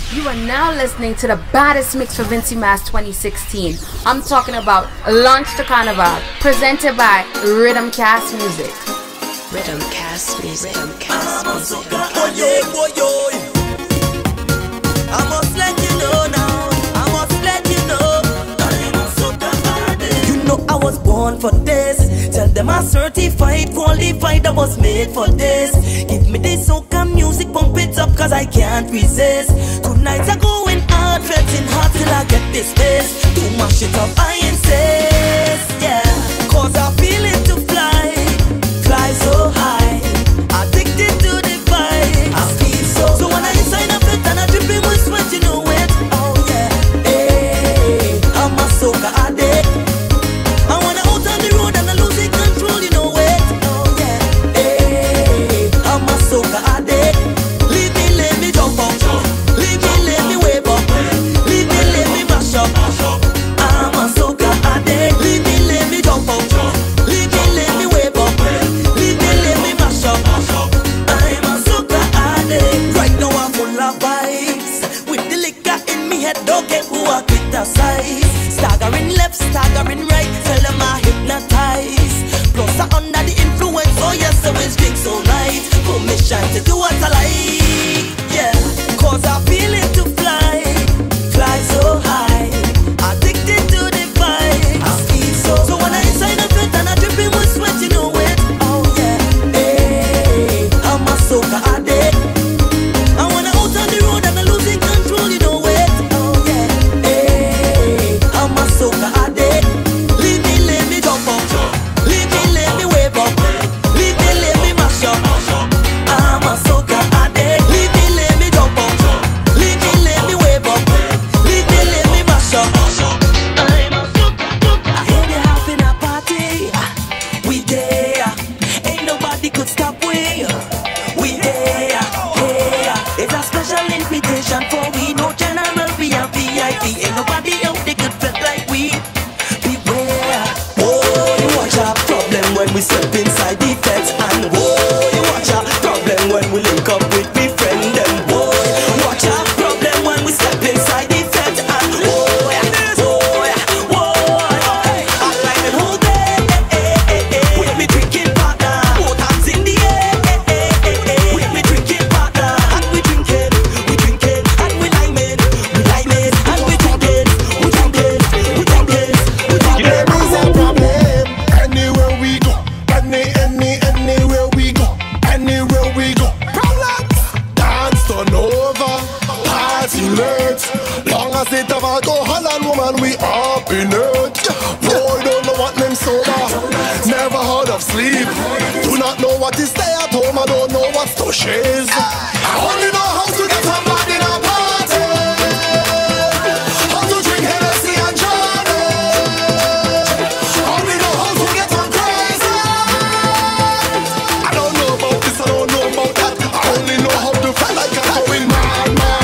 You are now listening to the baddest mix for Vincy Mas 2016. I'm talking about Launch to Carnival, presented by Rhythm Cast Music. Rhythm Cast Music. Rhythm Cast Music. I must let you know now. I must let you know. You know I was born for this. Tell them I'm certified, qualified. I was made for this. Give me this soca music, pump it up, cause I can't resist. Tonight I'm going hard, fretting hard till I get this space. To mash it up, I insist. Yeah, cause I feel it to fly. Fly so high. Addicted to the vibe. I feel so when I inside of it and I dripping with sweat, you know it. Oh yeah, hey, I'm a soca addict. I wanna out on the road and I losing control, you know it. Oh yeah, hey, I'm a soca addict. Leave me, let me jump up. Leave me, let me wave up. Leave me, let me mash up. I'm a soca addict. Leave me, let me jump up. Leave me, let me wave up. Leave me, let me mash up. I'm a soca addict. Right now I'm full of vibes. With the liquor in me head, don't get who I criticize. Staggering left, staggering right, tell them I hypnotize. Plus I'm under the influence, oh yes, I always drink so right. Permission to do what I like, yeah. Cause I feel it to fly, fly so high. Addicted to the vibe, I feel so when I inside of it and I dripping with sweat, you know it. Oh yeah, hey, I'm a soca addict. I wanna out on the road and I'm losing control, you know it. Oh yeah, hey, I'm a soca addict. Leave me, let me jump up. Leave me, let me wave up. Leave me, let me mash up. I'm a soca addict. Leave me, let me jump up. Leave me, let me wave up. Leave me, let me mash up. I'm a soca. I hear they having a party. We there. Ain't nobody could stop we. We there. Hey, it's a special invitation for we. No general, we are VIP. Ain't nobody out there could feel like we. Beware. Oh, you watch a problem when we step inside the fence. And oh, you watch a problem when we link up with we friend. And oh, watch a problem when we step inside the fence. And oh, I like it whole day. With me drinking partner, both hands in the air. With me drinking partner, and we drinking, and we liming, and we drinking, we drinking. There is a problem anywhere we go. Anywhere we go. Anywhere we go. Problems. Dance turn over. Party late. Long as it have alcohol and woman, we up in it. Boy, don't know what name sober. Never heard of sleep. Do not know what is stay at home. I don't know what's to shiz. I only know how to get somebody in a party. How to drink Hennessy and Johnny. Only know how to get on crazy. I don't know about this, I don't know about that. I only know how to feel like I'm going mad.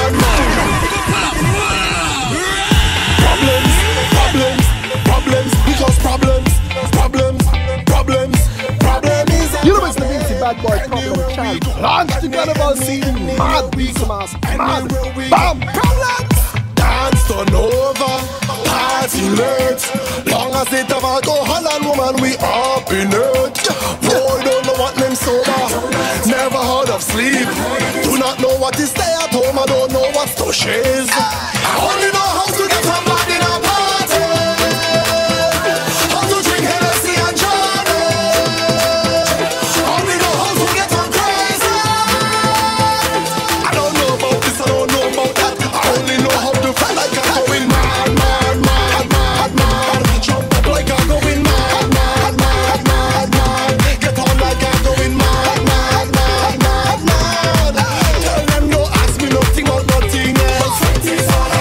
Problems, because problems. You know it's the Vincy Bad Boy Problem Child. Launch the carnival scene, mad Vincy Mas, mad, bam, problems. Dance turn over, party late. Long as it have alcohol and woman, we up in it. Boy, don't know what name sober. Never heard of sleep. Do not know what is stay at home. I don't know what's to shiz. I only know how to get somebody in a party. How to drink Hennessy and Johnny. Only know how to get on crazy. I don't know about this, I don't know about that. I only know how to feel like I'm going mad. Jump up like I'm going mad. Get on like I'm going mad. Tell them no, ask me nothing about nothing else.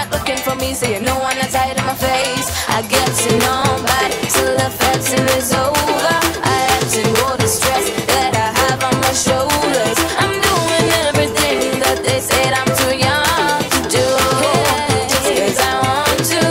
looking for me, so you know I'm not tired of my face. I get to know bad, till the flexing is over. I had to go the stress that I have on my shoulders. I'm doing everything that they said I'm too young to do, just 'cause I want to.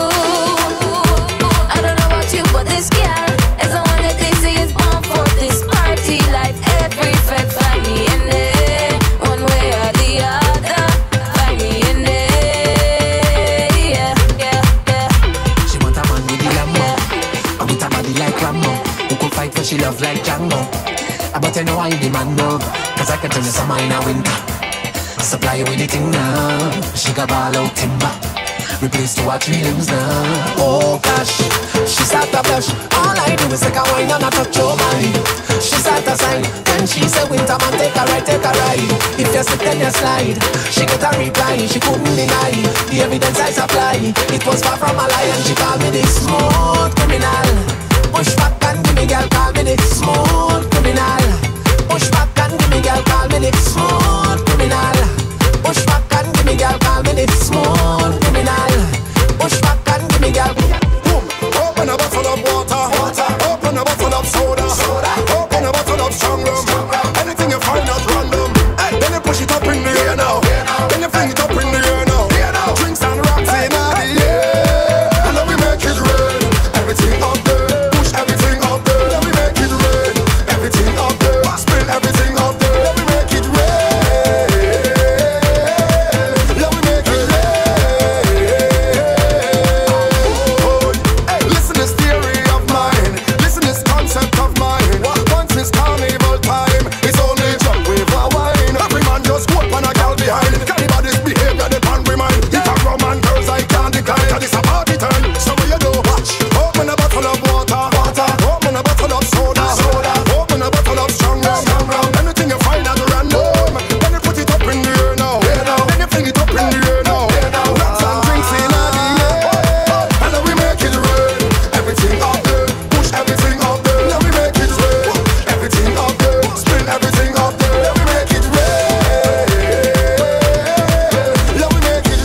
I don't know about you, but this girl is the one that they say is born for this party life. Every fed find me in there, one way or the other. Find me in there, yeah, yeah, yeah. She want a man with the Lambo, and with a body like Rambo, who could fight for she love like Django. But I know I demand love, 'cause I can turn the summer in a winter. Supply you with the thing now. She got ball out timber, replace to her 3 limbs now. Oh gosh, she start to blush. All I do is take a wine and I touch your mind. She start to sign, then she say winter man take a ride, take a ride. If you slip then you slide. She get a reply, she couldn't deny the evidence I supply. It was far from a lie and she called me the smooth criminal. Push back and give me girl, call me the smooth criminal. Push back and give me girl, call me the smooth criminal. Push back and give me girl, call me the smooth criminal. Push back and give me girl. Open a bottle of water, open a bottle of soda, open a bottle of strong rum. Anything you find out random, then you push it up in the air now. Then you fling it up in the air now. Drinks and rocks in the air, and then we make it rain. Everything up there, push everything up there. Then we make it rain. Everything up there, spill everything up there. Then we make it rain. Then we make it rain. Listen this theory of mine. Listen this concept of mine. Once it's carnival time, it's only jump with a wine. Every man just go up on a girl behind. Anybody's behavior they can't remind. If a Roman girls I can't decline. Cause it's a party time. So what you do? Watch. Open a bottle of water. Open a bottle of soda. Open a bottle of strong rum. Anything you find at random, then you put it up in the air now. Then you fling it up in the air now. Rocks and drinks in the air, and then we make it rain. Everything up there, push everything up there. Then we make it rain. Everything up there, spin everything up there. Then we make it rain. Then we make it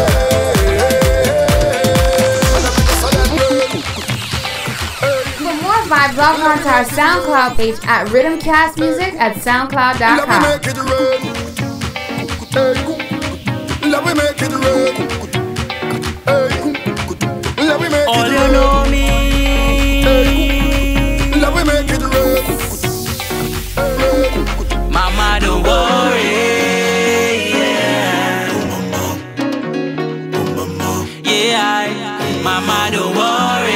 rain. For more vibes, log on to our SoundCloud page at Rhythmcast Music at Let me soundcloud.com. make it rain. Let me make it rain. Let me make All it you rain. know me. Let me make it rain. Mama, don't worry. Yeah, Mama, don't worry.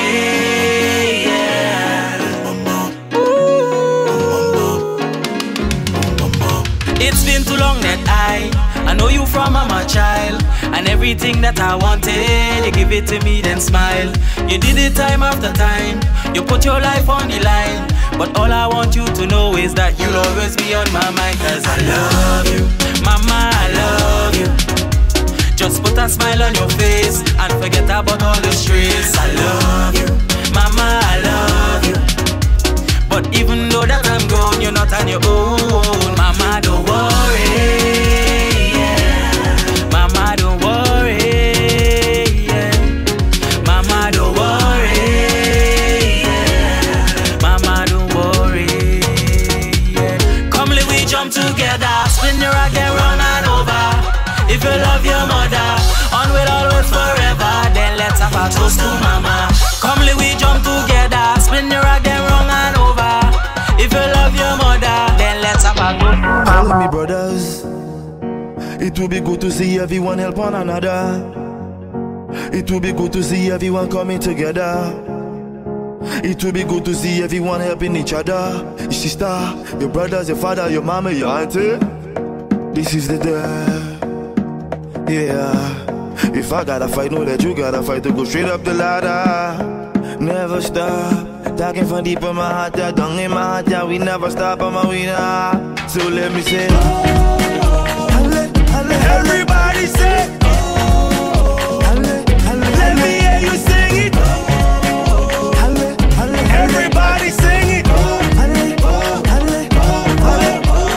It's been too long that I know you from I'm a child. And everything that I wanted, you give it to me, then smile. You did it time after time, you put your life on the line. But all I want you to know is that you'll always be on my mind. Cause I love you, Mama, I love you. Just put a smile on your face and forget about all the stress. I love you, Mama, I love you. But even though that I'm gone, you're not on your own. Mama, don't worry, yeah. Mama, don't worry, yeah. Mama, don't worry, yeah. Mama, don't worry, yeah. Come, let we jump together, spin your rock and run and over. If you love your mother, on will always forever. Then let's have a toast to Mama. Come, let we jump together, spin your rock and run and over. If you love your mother, then let's have a toast to Mama. All me brothers, it will be good to see everyone help one another. It will be good to see everyone coming together. It will be good to see everyone helping each other. Your sister, your brothers, your father, your mama, your auntie. This is the day. Yeah, if I gotta fight, know that you gotta fight to go straight up the ladder. Never stop, talking from deep in my heart, yeah, down in my heart, yeah, we never stop on my way now. So let me say, everybody say, let me hear you sing it. Everybody sing it.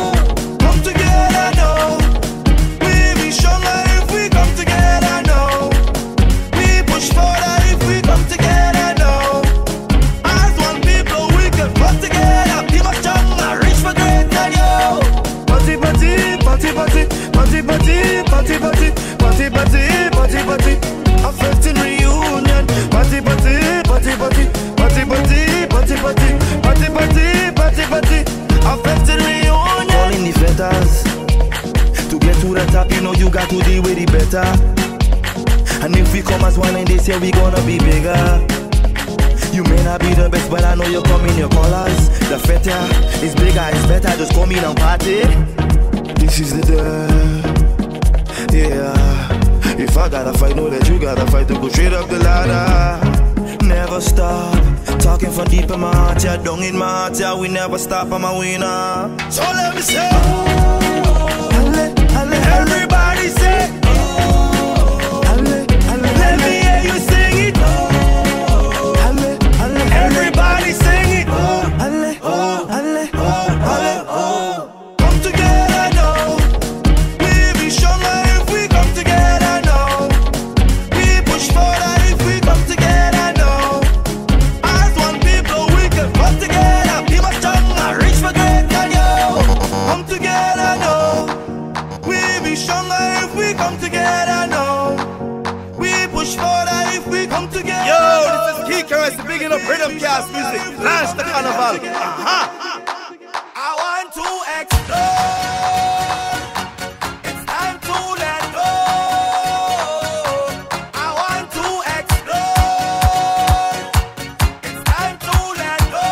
Come together now. We'll be stronger if we come together now. party, party, party, party, party, party, party, party, party, party. Affecting reunion. Calling the fetters. To get to the top, you know you got to deal with it better. And if we come as one and they say we gonna be bigger. You may not be the best, but I know you come in your colors. The feta is bigger, it's better, just come in and party. This is the day, yeah. If I gotta fight, know that you gotta fight to go straight up the ladder. Never stop, talking from deep in my heart, yeah, down in my heart, yeah. We never stop, I'm a winner. So let me say, everybody say, let me hear you sing it. Everybody sing it. Come together now. We be stronger if we come together now. We push further if we come together now. As one people we can come together. Be much stronger, reach for greater now. Come together now. We be stronger if we come together now. We push further if we come together. Yo, this is Key Currency, bigging up Rhythm Cast Music. Launch the carnival. I want to explode. It's time to let go. I want to explode. It's time to let go.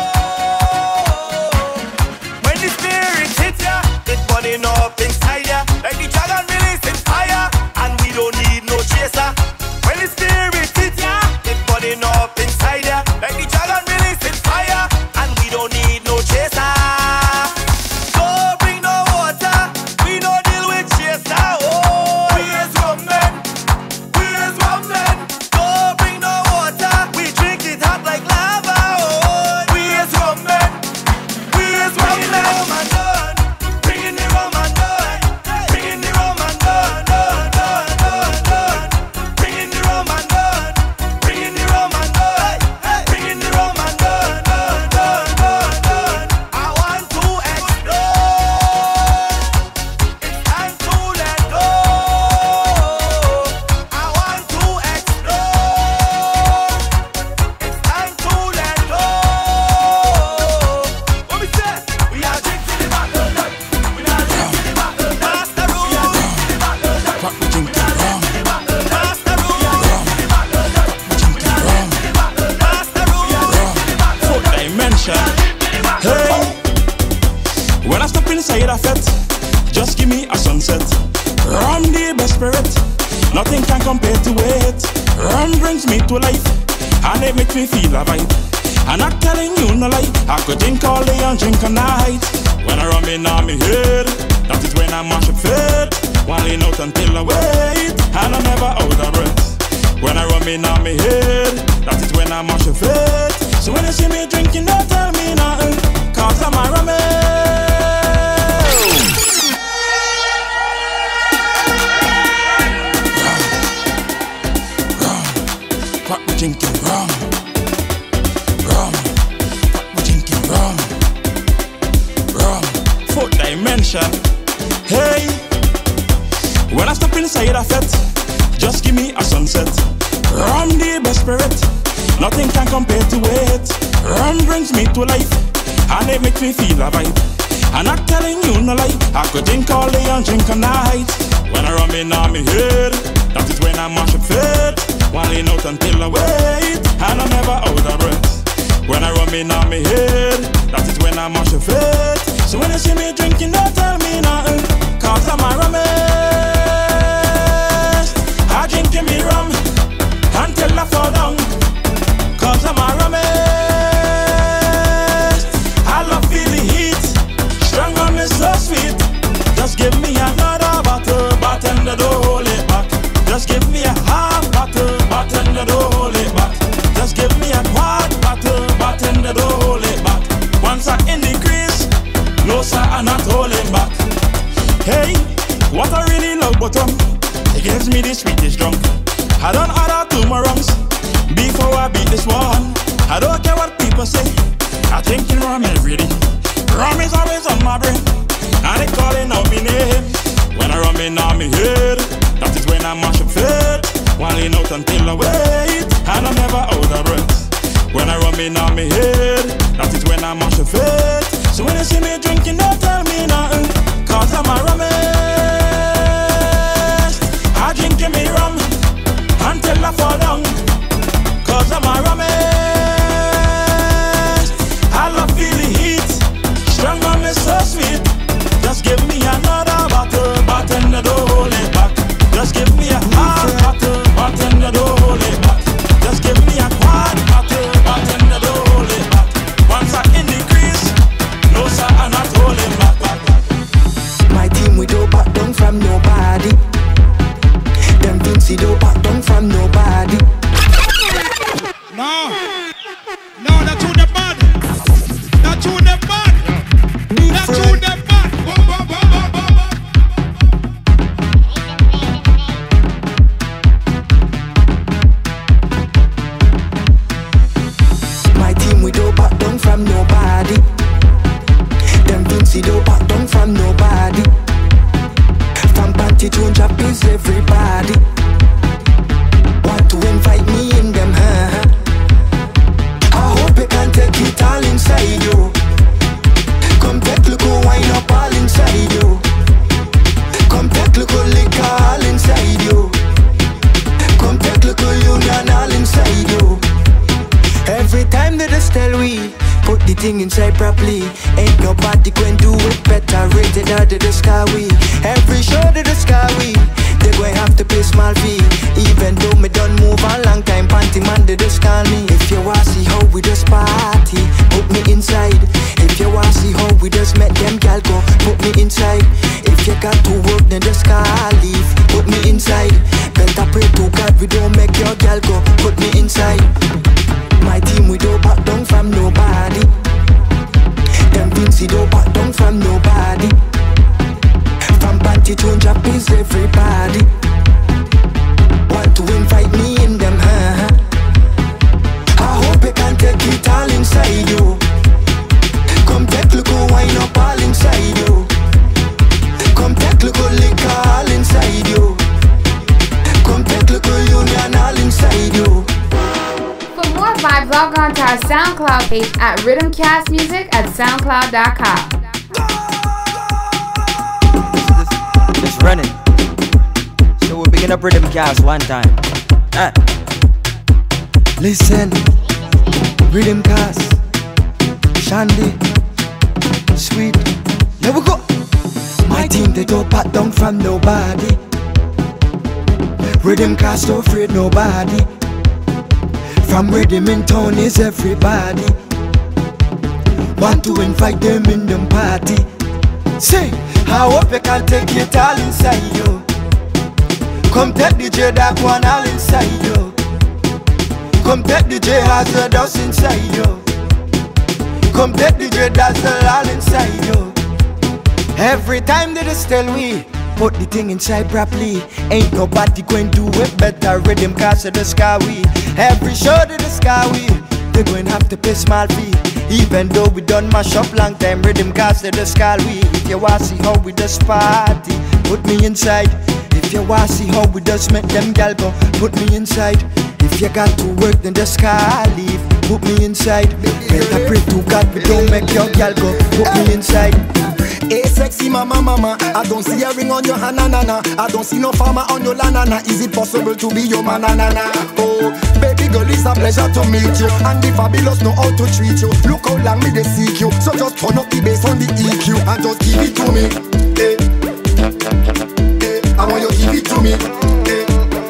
When the spirit hits ya, it's burning up inside ya. Like the dragon releasing fire, and we don't need no chaser. When the spirit hits ya, it's burning up inside ya. Like the dragon releasing fire, and we don't need no chaser. Don't bring no water, we don't deal with chaser. Oh, we is women, we is women. Don't bring no water, we drink it hot like lava. Oh, we is women, we is women. Bringing the rum and done, bringing the rum and done, done, done, done, done. Bringing the rum and done, bringing the rum and done, bringing the rum and done, done, done, done, done. I want to explode. It's time to let go. I want to explode. It's time to let go. What we say? We are drinking the battle. We are drinking the battle. Master rule. Fuck me drinking rum, Master rule. Master rule. fourth dimension. Hey, when I step inside a fete, just give me a sunset. Rum the best spirit, nothing can compare to it. Rum brings me to life, and it makes me feel a vibe. I'm not telling you no lie, I could drink all day and drink all night. When I rum in on me head, that is when I mash up fit. One lean out until I wait, and I'm never out of breath. When I rum in on me head, that is when I mash up fit. So when you see me drinking, don't tell me nothing, cause I'm a rummy. Fuck me drinking rum, rum. Fuck me drinking rum, rum. Fourth dimension. Hey, when I step inside a fete, just give me a sunset. Rum the best spirit, nothing can compare to it. Rum brings me to life, and it makes me feel a vibe. I'm not telling you no lie, I could drink all day and drink all night. When I rum in on me head, that is when I mash up fit. One lean out until I wait, and I'm never out of breath. When I rum in on me head, that is when I mash up fit. So when you see me drinking, don't tell me nothing, cause I'm a rummy. I drink me rum until I fall down, cause I'm a rummy. I love feel the heat, strong rum is so sweet. Just give me another bottle, bartender don't hold it back. Just give me a half bottle, bartender don't hold it back. Just give me a quart bottle, bartender don't hold it back. Once I in the crease, no sir, I'm not holding back. Hey, what I really love about rum, it gives me the sweetest drunk. I don't add to my wrongs before I beat this one. I don't care what people say, I drinking rum every day. Rum is always on my brain, and they calling out me name. When I rum in on me head, that is when I mash up fit. One lean out until I wait, and I'm never out of breath. When I rum in on me head, that is when I mash a fit. So when you see me drinking, don't tell me nothing, cause I'm a rummist. I drink me rum until I fall down, cause I'm a rummist. I love feeling heat, strong rum is so sweet. Just give me another bottle, bartender, don't hold it back. Just give me a half bottle, bartender, don't hold it back. Just give me a quart bottle, bartender, don't hold it back. Once I in the crease, no sir, I'm not holding back. My team, we don't back down from nobody. Them Vincy don't back down from nobody. No, that's who the bad. That's who the bad. That's who the bad. My team, we don't back down from nobody. Them Vincy don't back down from nobody. From panty to Japanese, everybody want to invite me in them, huh? I hope you can take it all inside you. Come take a little wine up all inside you. Come take a little liquor all inside you. Come take a little union all inside you. Every time that I tell we put the thing inside properly, ain't nobody going do it better. Rated out of the sky we. Every show to the sky we, they going have to pay small fee. Even though me done move a long time, panty man they just call me. If you wanna see how we just party, put me inside. If you wanna see how we just met them gal go, put me inside. If you got to work then just call leave, put me inside. Better pray to God we don't make your gal go, put me inside. My team, we don't back down from nobody. Them Vincy don't back down from nobody. From panty to Japanese, everybody want to invite me in them, huh? I hope you can take it all inside you. Come take a little wine up all inside you. Come take a little liquor all inside you. Come take a little union all inside you. For more vibes, log on to our SoundCloud page at Rhythmcast Music at SoundCloud.com. Just running. So we'll begin up Rhythmcast one time. Listen, Rhythmcast, Shandy, Sweet, here we go. My team, they don't back down from nobody. Rhythmcast don't afraid nobody. From Rhythm in town is everybody want to invite them in them party. Say, I hope you can take it all inside you. Come take DJ that one all inside you. Come take DJ Hazard us inside you. Come take DJ Dazzle all inside you. Every time that they tell we put the thing inside properly, ain't nobody going do it better. Rhythmcast to the sky we. Every show to the sky we, they going have to pay small fee. Even though we done mash up long time, Rhythmcast to the sky we. If you wanna see how we just party, put me inside. If you wanna see how we just make them gal go, put me inside. If you got to work then the sky leave, put me inside. Better pray to God we don't make your gal go, put me inside. Hey sexy mama, I don't see a ring on your hand, na. I don't see no farmer on your lanana. Is it possible to be your man, na? Oh, baby girl, it's a pleasure to meet you. And the fabulous know how to treat you. Look how long me they seek you. So just turn up the bass on the EQ and just give it to me. Hey, hey, I want you give it to me. Hey,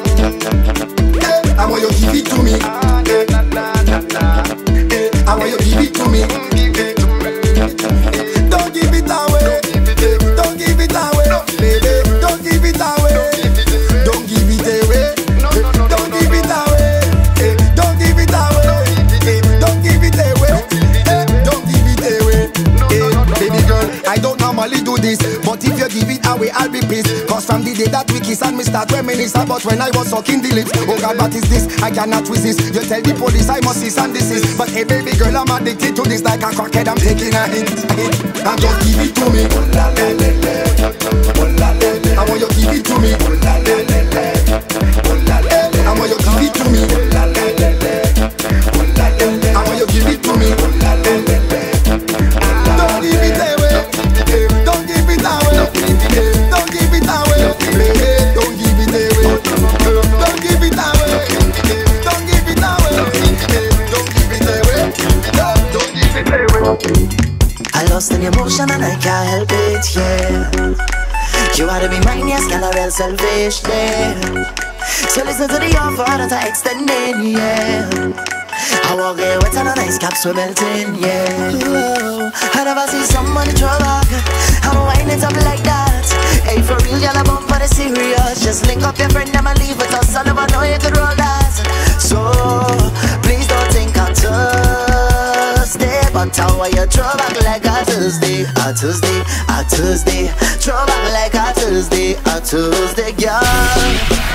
hey, I want you give it to me. Hey, hey, I want you give it to me. Hey, don't give it away. Don't give it away. Don't give it away. Don't give it away. Don't give it away. Don't give it away. Don't give it away. Don't give it away. Baby girl, I don't normally do this, but if you give it away, I'll be pissed. Cause from the day that we kiss and me start reminisce about when I was sucking the lips. Oh God, what is this? I cannot resist. You tell the police I must cease and desist. But hey baby girl, I'm addicted to this like a crackhead. I'm taking a hit. And just give it to me. I want you give it to me. I want you give it to me. I an emotion and I can't help it, yeah. You ought to be mine, yes, girl, I'm real selfish, yeah. So listen to the offer that I extending, yeah. I walk here with a nice caps we're melting, yeah. Whoa. I never see somebody throw back and wind it up like that. Hey, for real, y'all bump for the serious. Just link up your friend and leave with us. I never know you could roll that. So please don't think I'm Tuesday, but how are you throw back like a Tuesday, a Tuesday, a Tuesday. Throw back like a Tuesday, girl.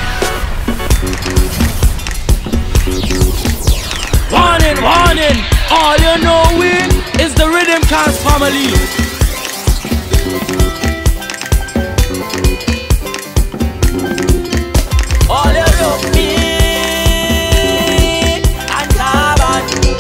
Warning, warning, all you know is the Rhythm Cast family. All you know me and Taban.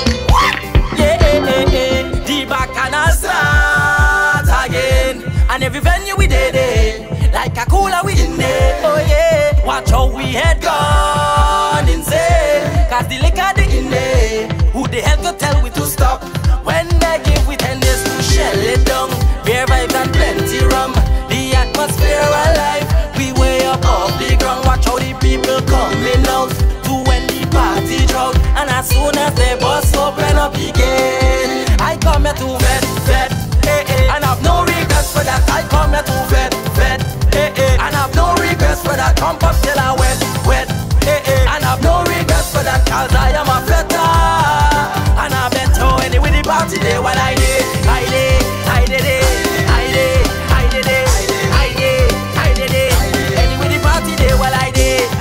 Yeah, the bacchanal start again. And every venue we did it, like a cooler we in there. Oh yeah, watch how we had gone insane. Cause the liquor they in there, who the hell could tell we to stop? When they give we 10 days to shell it down. Beer vibes and plenty rum, the atmosphere alive. We way up off the ground, watch how the people coming out to when the party drop. And as soon as they bust open up again, I come here to vet, and I've no regrets for that. I come here to vet, and I've no regrets for that. Pump up till I wet, and I've no regrets for that. Cause I am a veteran, and I bet you anyway the party day while I did it. Anyway the party day while I did it.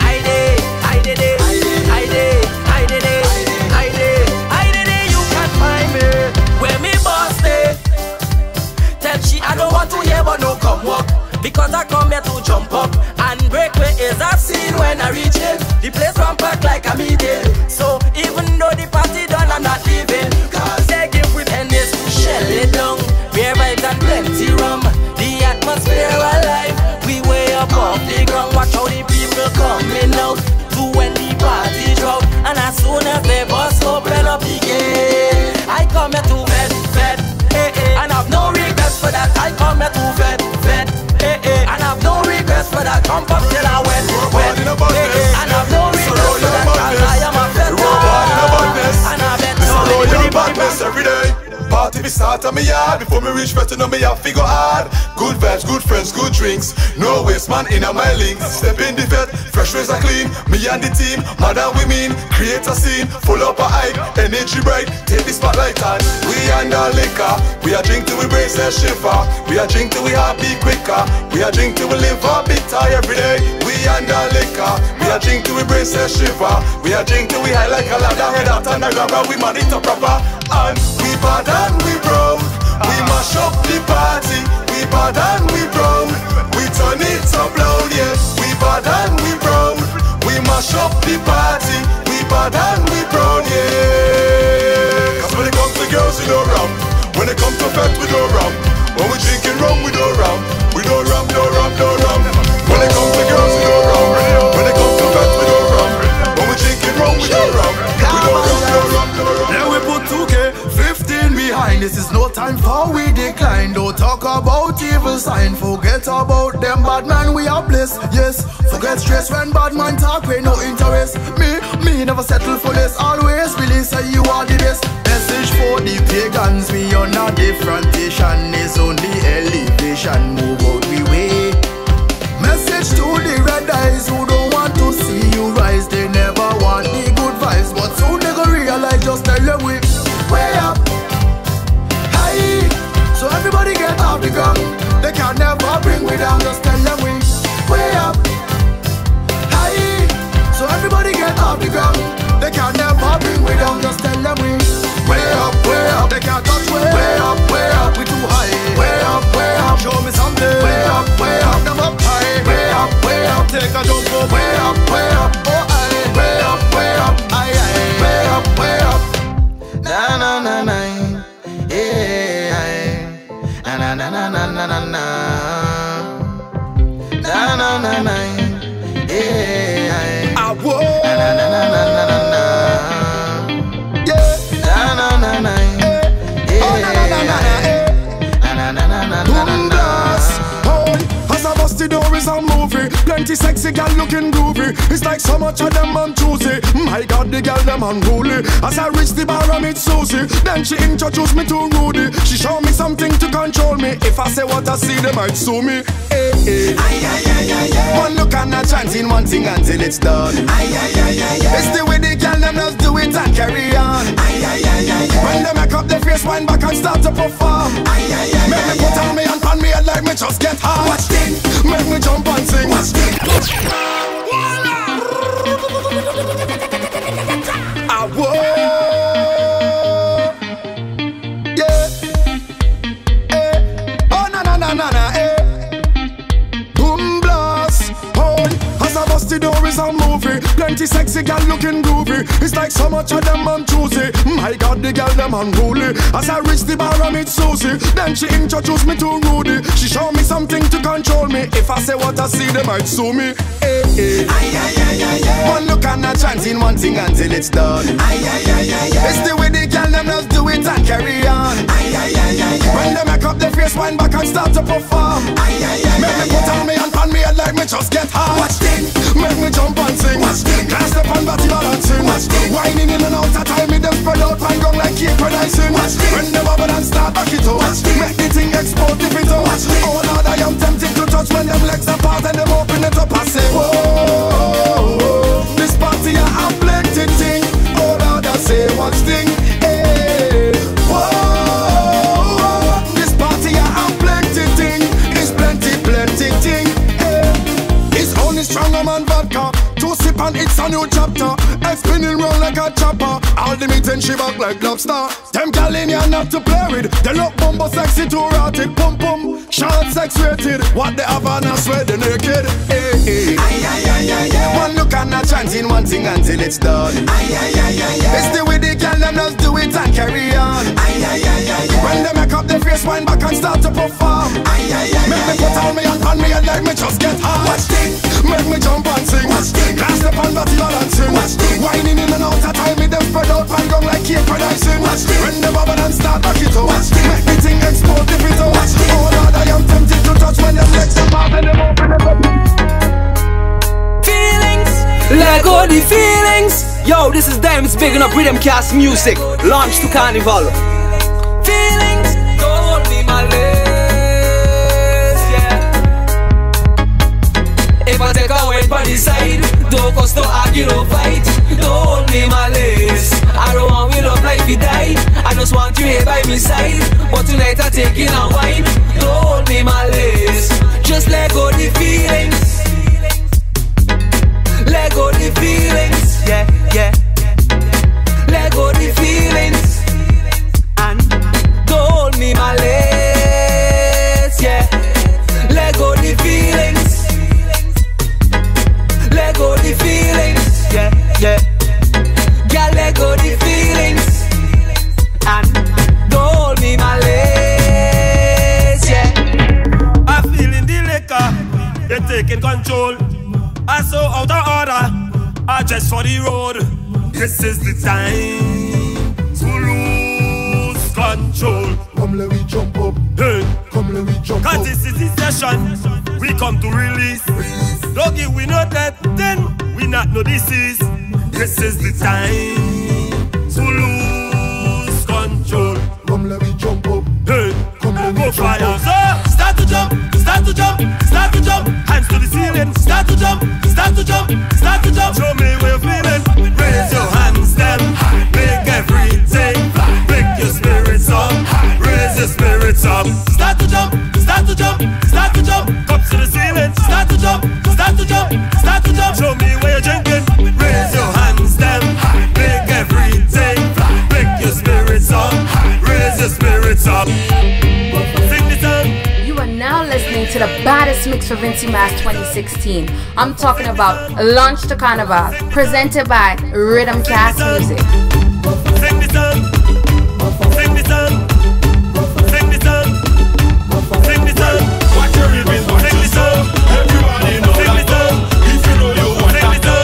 You can find me where me boss day. Tell she I don't want to hear but no come walk, because I come here to jump up and break where is that scene when I reach it. The place run back like a meeting. So even though the party done, I'm not leaving. Cause they give with 10 days to shell it down. Beer vibes and plenty rum, the atmosphere alive. We way up off the ground, watch how the people coming out to when the party drop. And as soon as they bust open up again, I come here to vet, and I've no regrets for that. I come here to vet, and I've no regrets for that. Jump up till I wet, and I've no regrets for that. Cause I am a veteran, and I bet you badness every day. Party be start on me yard. Before me reach better know me have figure hard. Good vibes, good friends, good drinks. No waste man in my links. Step in the vet, fresh razor clean. Me and the team, mad and women. Create a scene, full up a hype. Energy bright, take the spotlight on. We under liquor. We are drink till we brace and shiver. We are drink till we happy quicker. We are drink till we live a bit high every day. We under liquor. We are drink till we brace and shiver. We are drink till we high like a ladder. Head out and a grabber. We man it up proper. And we bad and we broke. We mash up the party. We bad and we broke. We turn it up loud, yeah. We bad and we broke. We mash up the party. We bad and we broke, yeah. Cause when it comes to girls, we don't rum. When it comes to fat, we don't rum. When we drinking rum, we don't rum. We don't rum, don't rum, don't rum. When it comes to girls, we don't rum. When it comes to fat, we don't rum. When we drinking rum, we don't rum. We don't rum, don't rum, don't rum. Then we put 2K, 15 behind. This is no time for we decline. Don't talk about evil sign. Forget about them bad man, we are blessed. Yes, forget stress when bad man talk, we no interest. Me never settle for less. Always believe say you are the best. Message for the pagans, we on a different station. It's only elevation, move out we way. Message to the red eyes who don't want to see you rise. They never want the good vibes, but soon they go realize. Just tell them we way up high, so everybody get off the ground. They can never bring me down. Just tell them we way up high, so everybody get off the ground. They can never bring me down. Just tell them we way up, way up. They can't touch way up, way up. We too high. sexy girl looking groovy. It's like so much of them I'm choosy. My God, the girl them unruly. As I reach the bar I meet Susie. Then she introduced me to Rudy. She showed me something to control me. If I say what I see, they might sue me. One look and a chanting one thing until it's done. It's the way the girl them just do it and carry on. When they make up their face, wind back and start to perform. Make me put on me and pan me and like me just get hard. Watch this. Make me jump and sing. Watch this. I whoa. Yeah. Oh na na na na na. Boom blast. Oh, as I bust the door is a movie. Plenty sexy girl looking groovy. It's like so much of them I'm choosy. My God, the girl them unruly. As I reach the bar I meet Susie. Then she introduced me to Rudy. She showed me something to control me. If I say what I see, they might sue me. One look and a chanting one thing until it's done. It's the way the girl them just do it and carry on. When they make up their face, wind back and start to perform. Make me put on me and pan me and like me just get hard. Watch this. Make me jump and sing. Class step and body balancing. Whining in and out of time, me them spread out and gong like cake when I sing. When they bubble and start back it up. Make the thing explode if it up. Oh Lord, I am tempted to touch when them legs apart and them open it up. I say whoa, this party a plenty thing. Oh Lord, I say what's thing. Hey, whoa, this party a plenty thing. It's plenty thing. Hey, it's only stronger man vodka. Two sip and it's a new chapter. I spinning round like a chopper. All the meat and she back like lobster. Them gal in here not to play with. They look bumbo sexy to rotted. Pum pum, short sex rated. What they have on a sweat they naked. Hey, hey. One look and a chanting one thing until it's done. It's the way the gal them just do it and carry on. When they make up their face, wind back and start to perform. Make me put on me and pan me and like me just get hard. Watch this. Make me jump and sing. Class step and body balancing. Whining in and out of time, me them spread out and gong like cake when I sing. When they bubble and start back it up. Make the thing explode if it up. Oh Lord, I am tempted to touch when them legs apart and them open them up. Feelings, let go the feelings. Yo, this is them, it's bigging up Rhythm Cast Music. Launch to Carnival. Feelings, don't be my lace, yeah. If I take a wait by the side, don't cause no argue, no fight. Don't be my lace. I don't want we love like we die. I just want you here by my side. But tonight I take in a wine. Don't be my lace. Just let go the feelings. Let go the feelings. Yeah, yeah. Let go the feelings. And don't hold me my lace. Yeah. Let go the feelings. Let go the feelings. Yeah, yeah. Girl, let go the feelings. And don't hold me my lace. Yeah. I'm feeling the liquor. You're taking control. I so out of order. I just for the road. This is the time to lose control. Come let me jump up. Hey, come let me jump up. Cause this is the session we come to release. Don't give we know that, then we not know this is. This is the time to lose control. Come let me jump up. Hey, come let me jump up. So, start to jump, start to jump, start to jump. Hands to the ceiling, start to jump, start to jump, start to jump. Show me where you're feeling. Raise your hands, then make everything. Pick your spirits up, raise your spirits up. Start to jump, start to jump, start to jump. Up to the ceiling, start to jump, start to jump, start to jump. Show me where you're drinking. Raise your hands, then make everything. Pick your spirits up, raise your spirits up. Sing the song. You are now listening to the baddest mix for Vincy Mas 2016. I'm talking about Launch to Carnival, presented by Rhythm Cast Music. Sing the song. Sing the song. Sing the song. Sing the song. Watch your rhythm. Sing the song. Everybody know sing the song. If you know you want sing the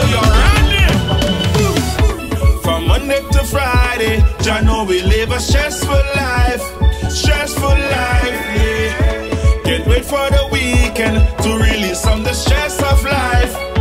song, you're running. From Monday to Friday, Jah know we live a stressful life. Stressful life, yeah. Can't wait for the weekend to release some the stress of life.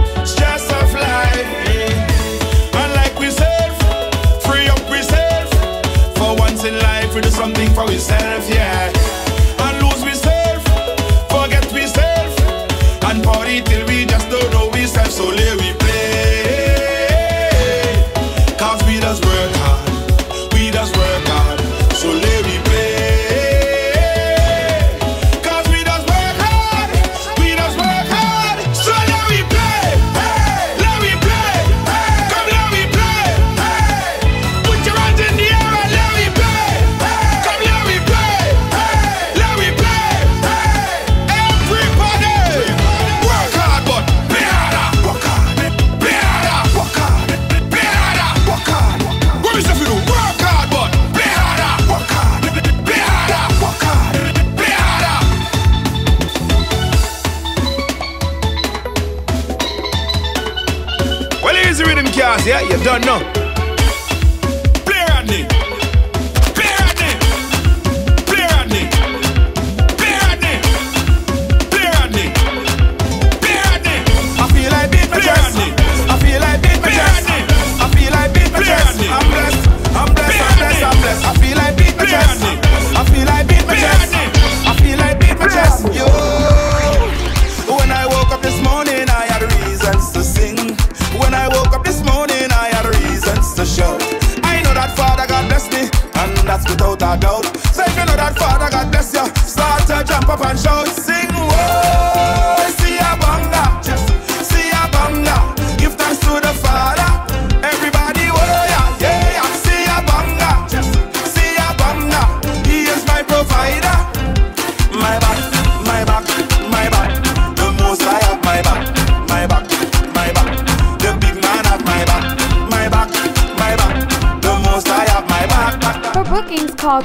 Cause yeah, you don't know. Play Rodney. Play Rodney. Play Rodney. Play Rodney. Play Rodney. Play Rodney. I feel like beat my chest. I feel like beat my chest. I feel like beat my chest. I'm blessed. I'm blessed. I'm blessed. I'm blessed. I feel like beat my chest. I feel like beat my chest. I feel like beat my chest. Yo. When I woke up this morning, I had reasons to sing. When I woke up this morning, I had reasons to shout. I know that Father God bless me, and that's without a doubt. So if you know that Father God bless you, start to jump up and shout. Sing, whoa, see a banga, see a banga. Give thanks to the Father. Everybody, whoa, yeah, yeah. See a banga, see a banga. He is my provider. My back, my back, my back. The most I have my back, my back, my back. The big man have my back, my back, my back. The most I have my back. For bookings, call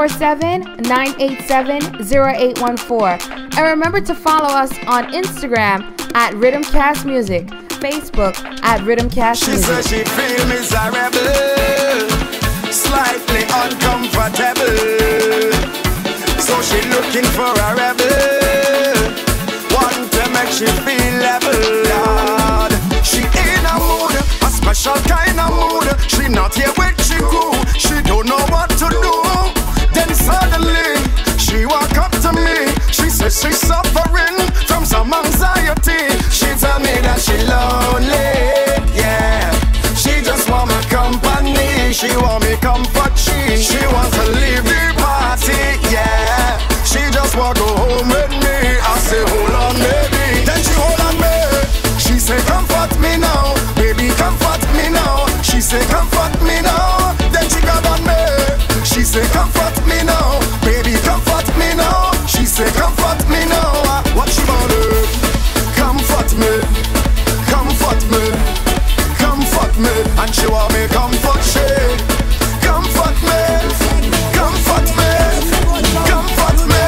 347-987-0814. And remember to follow us on Instagram at Rhythmcast Music, Facebook at Rhythmcast Music. She says she feel miserable, slightly uncomfortable. So she looking for a rebel, one to make she feel level. Lord. She in a mood, a special kind of mood. She not here with she crew, she don't know what to do. Then suddenly she walk up to me. She says she's suffering from some anxiety. She tell me that she lonely, yeah. She just want my company, she want me comfort. She wants to leave the party, yeah. She just want to go home with me. I say hold on baby, then she hold on me. She say comfort me now, baby comfort me now. She say comfort me now, then she grab on me. She say comfort me now, baby comfort me now. She say comfort me now. What she want to comfort me, comfort me, comfort me. And she want me comfort she, comfort me, comfort me, comfort me.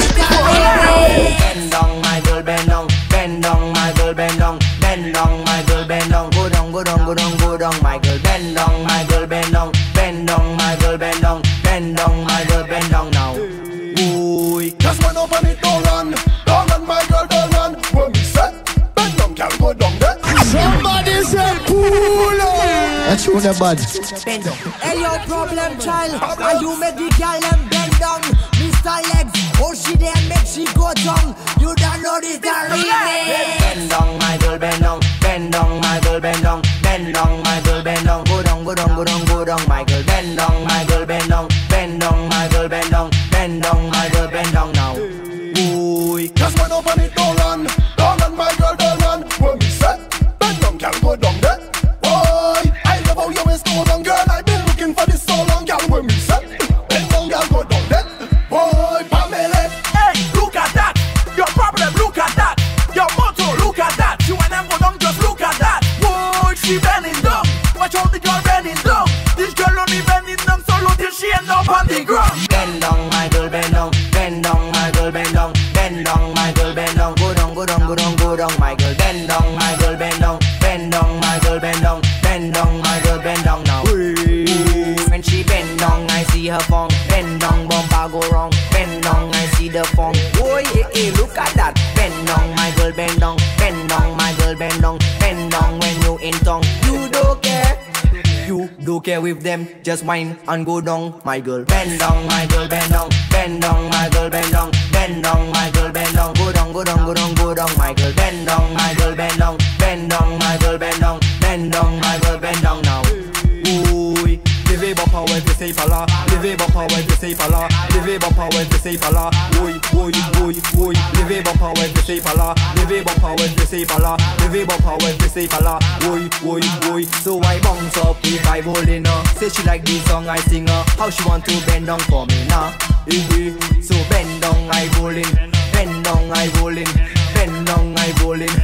Bend down, my girl, bend down. Bend down, my girl, bend down. Bend down, my girl, bend down. Go down, go down, go down, go down, my girl. Bend down, my girl, bend down. Bend down, my girl, bend down. Bend down, my girl, bend down now. Ooh. Just run up and it don't run, my girl, don't run. When we set, bend down, can't go down there. Somebody say pull up. That's true, the bud. Bend down. Hey, yo, problem child. Are you make the girl and bend down? Mr. Legs, oh she there make she go down. You don't know this the remix. Bend down, my girl, bend down. Bend down, my girl, bend down. Bend down, my girl, bend down. Go down, go down, go down, go down, my girl. Bend down, my girl, bend down. Bend down, my girl, bend down. Bend down, my girl, bend down now. Ooh. Just run up and it don't run, my girl, don't run. When we set, bend down, can't go down there. Boy, I love how you waist go down, girl. I've been looking for this so long, girl. When we set, bend down, girl, go down there. Boy, Pamela. Hey, look at that. Your problem, look at that. Your motto, look at that. You and them go down, just look at that. Whoa, she bending down. Watch out the girl bending down. This girl only bending down solo till she end up on the ground. Bend down, my girl, bend down. Bend down, my girl, bend down. Bend down, my girl, bend down. Go down, go down, go down, go down, my girl. Bend down, my girl, bend down. Bend down, my girl, bend down. Bend down, my girl, bend down now. Ooh, when she bend down, I see her form. Bend down, bumper go wrong. Bend down, I see the form. Boy, hey, look at that. Bend down, my girl, bend down. Bend down, my girl, bend down. Bend down when you in tongue. You don't care. You don't care with them, just whine and go down, my girl. Bend down, my girl, bend down. Bend down, my girl, bend down. Bend down, my girl, bend down. Go down, go down, go down, go down, my girl. Bend down, my girl, bend down. Bend down, my girl, bend down. Bend down, my girl, bend down now. Ooh, levez bon power to say pala. Levez bon power to say pala. Levez bon power to say pala. Oi, oi, oi, oi. Levez bon power to say pala. Levez bon power to say pala. Levez bon power to say pala. Oi, oi, oi. So I bounce up if I holding her. Say she like this song I sing her. How she want to bend down for me now? So bend down I rolling. Bend down I rolling. Bend down I rolling.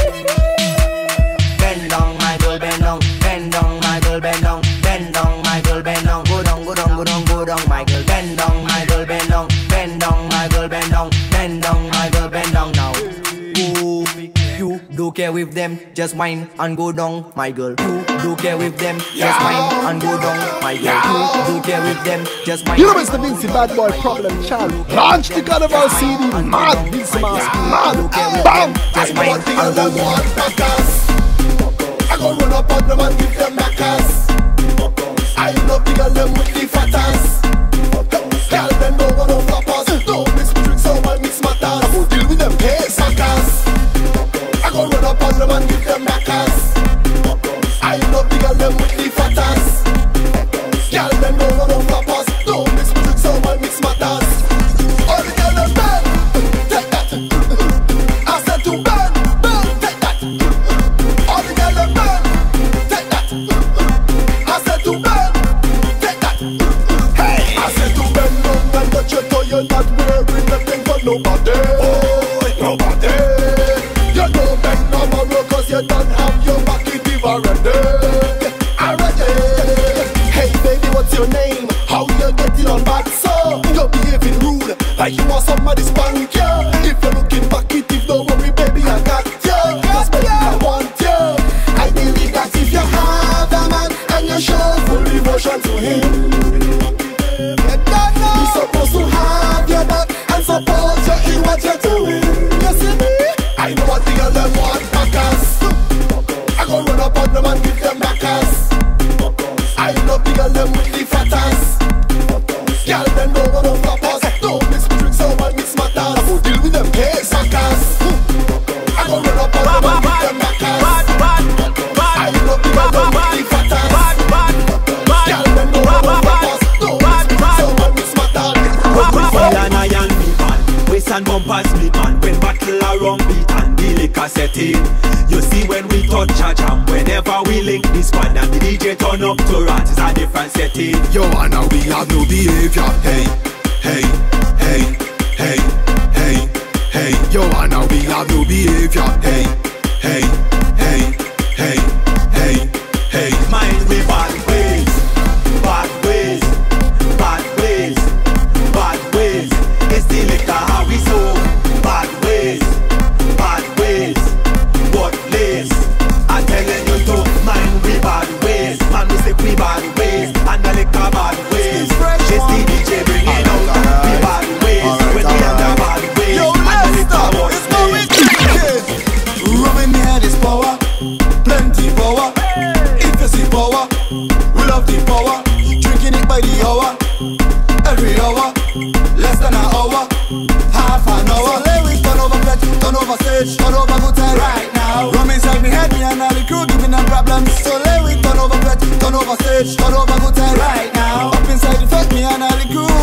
Bend down my girl, bend down. Bend down my girl, bend down. Bend down my girl, bend down. Go down, go down, go down, go down, my girl. Bend down my girl, bend down. Bend down my girl, bend down. Bend down my girl, bend down now. Ooh, you don't care with with them, just whine and go down, my girl. Do care with them, just whine and go down, my girl. Do care with them, just whine. You know it's the Vincy Bad Boy Problem Child. Launch the Carnival CD, mad, Vincy Mask, mad, bam. I know what the other want backers. I go run up on them and give them backers. I love the girl them with the fatters. Girl them don't want no floppers. Don't mix with drinks, so I mix matters. I go deal with them pay suckers. I go run up on them and give them backers. I love the girl them with the fatters. Girl them don't want no floppers. Don't mix with drinks, so I mix matters. All the girl them bend, take that. I said to bend, take that. All the girl them bend, take that. I said to bend, take that. Hey, I said to bend down and touch your toe. You're not wearing nothing for nobody. Oh, nobody. You don't bend no more cause you don't have your back in the already. Hey baby, what's your name? How you getting on back? So you're behaving rude, like you want somebody spank you. If you're looking back it, if don't worry baby, I got you. Cause baby, I want you. I believe that if you have a man and you show full devotion to him, he's supposed to have your back and support you in what you're doing. You see me? I know what the other want backers. I go run up on them and give them backers. I love the girl them with the fatters. Girl them don't want no floppers. Don't mix with drinks, so I mix matters. I go deal with them cake suckers. I go run up on them and give them backers. I love the girl them with the fatters. Girl them don't want no floppers. Don't mix with drinks, so I mix matters. Iron me man, waist and bumpers me man. When battle around beat and the liquor set in. You see when we touch a jam, whenever we link this one and the DJ turn up to rant, it's a different setting. Yo, and now we have no behavior. Hey, hey, hey, hey, hey, hey. Yo, and now we have no behavior. Hey, hey, hey, hey, hey, hey. Mind me bad ways, bad ways, bad ways, bad ways. It's the liquor how we so bad ways, bad ways. What place? I'm telling you to mind we bad ways. Man, we say we bad ways and the liquor bad ways. It's the DJ bringing out we bad ways when we have the bad ways and the liquor bad ways. Rubbing the head is power, plenty power. If you see power, we love the power. Drinking it by the hour, every hour, less than an hour, half an hour. Lyrics turn over fetch, turn over stage, turn over good time right now. Rum inside me head, me and all the crew giving them problems. So lyrics turn over fetch, turn over stage, turn over good time right now. Up inside the fetch, me and all the crew.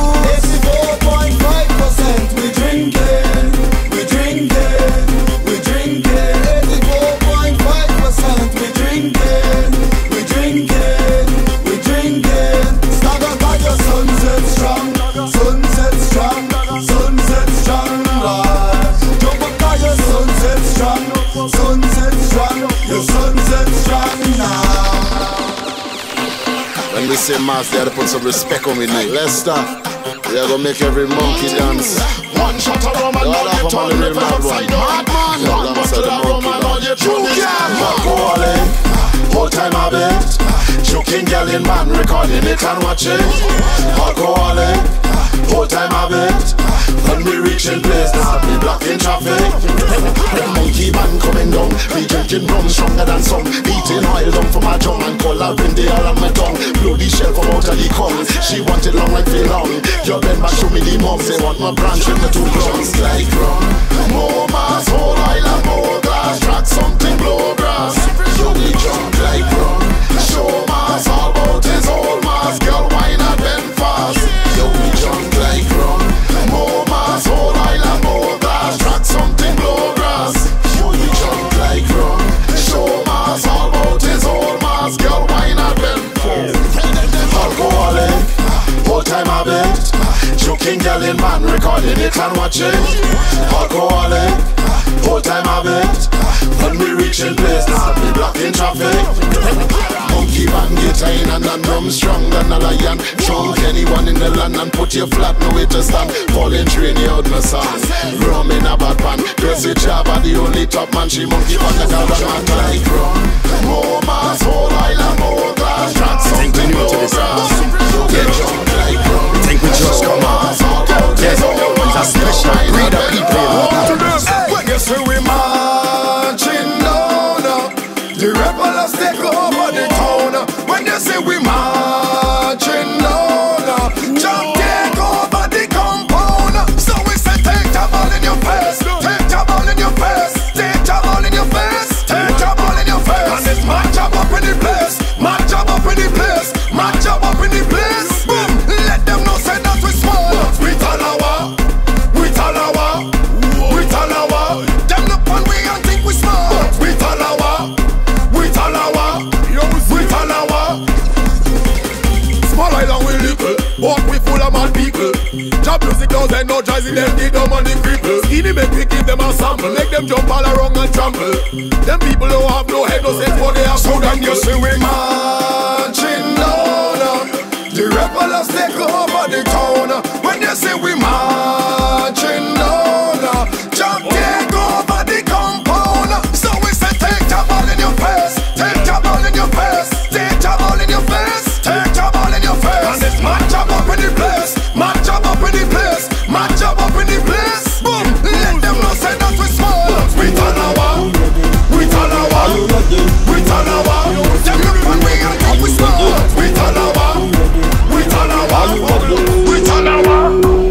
84.5% we drinking, we drinking, we drinking. 84.5% we drinking, we drinking, we drinking. Stagger by your sunset strong, sunset strong, sunset strong. Jump up by your sunset strong, sunset strong, your sunset strong now. When we say mass, they have to put some respect on me now. Let's start. We are gonna make every monkey dance. One shot of rum and now you turn the river upside down. One bottle of rum and now you turn the river. Alcoholic, whole time I bet. Joking girl in man, recording it and watch it. Alcoholic, whole time I bet. When we reach in place, now we blocking traffic. The monkey man coming down, we drinking rum stronger than some. Eating oil down for my tongue and coloring the all on my tongue. Blow the shell from out of the corn. She want it long like they long. You bend back, show me the mom. They want my branch with the two drums like rum. More mass, whole oil and more glass. Track something, blow grass. You be drunk like rum. Show mass, all about his whole mass. Girl, wine and bend fast. You be drunk like rum. More mass, whole oil and more glass. Track something, blow grass. You be drunk like rum. Show mass, all about his whole mass. Girl, wine and bend fast. Alcoholic, whole time I bet. looking girl in man, recording it and watching. Alcoholic, whole time of it. When we reaching place, now be blocking traffic. Monkey band guitar in and drum strong than a lion. Choke anyone in the land and put you flat, no way to stand. Falling train you out my song. Rum in a bad pan. Crazy Java, the only top man. She monkey on the government like rum. More mass, whole island, more glass. Something more grass. Get drunk like rum. Think we just come on. Yes, it's a special breed of people. When you see we marching down, the rebels take over the town. When you see we marching down, jump take over the compound. So we say take the ball in your face, take the ball in your face, take the ball in your face, take the ball in your face. And it's my job up in the place, my job up in the place, my job up in the place. Boom, let them know say that we small. We Talawa, we Talawa, we Talawa. Them look on we and think we smart. We Talawa, we Talawa, we Talawa. Small island we little, but we full of mad people. Job music does energizing them, they dumb and the cripple. Skinny make we give them a sample, make them jump all around and trample. Them people who have no head, no sense what they have. So then you see we marching down, the rebels take over the town. When you see we marching down, jump take over the compound. So we say take the ball in your face, take the ball in your face, take the ball in your face, take the ball in your face. And it's my job up in the place, my job up in the place, my job up in the place. Boom, let them know say that we small. We Talawa, we Talawa, we Talawa. Them look when we and think we small. We Talawa, we Talawa, we Talawa.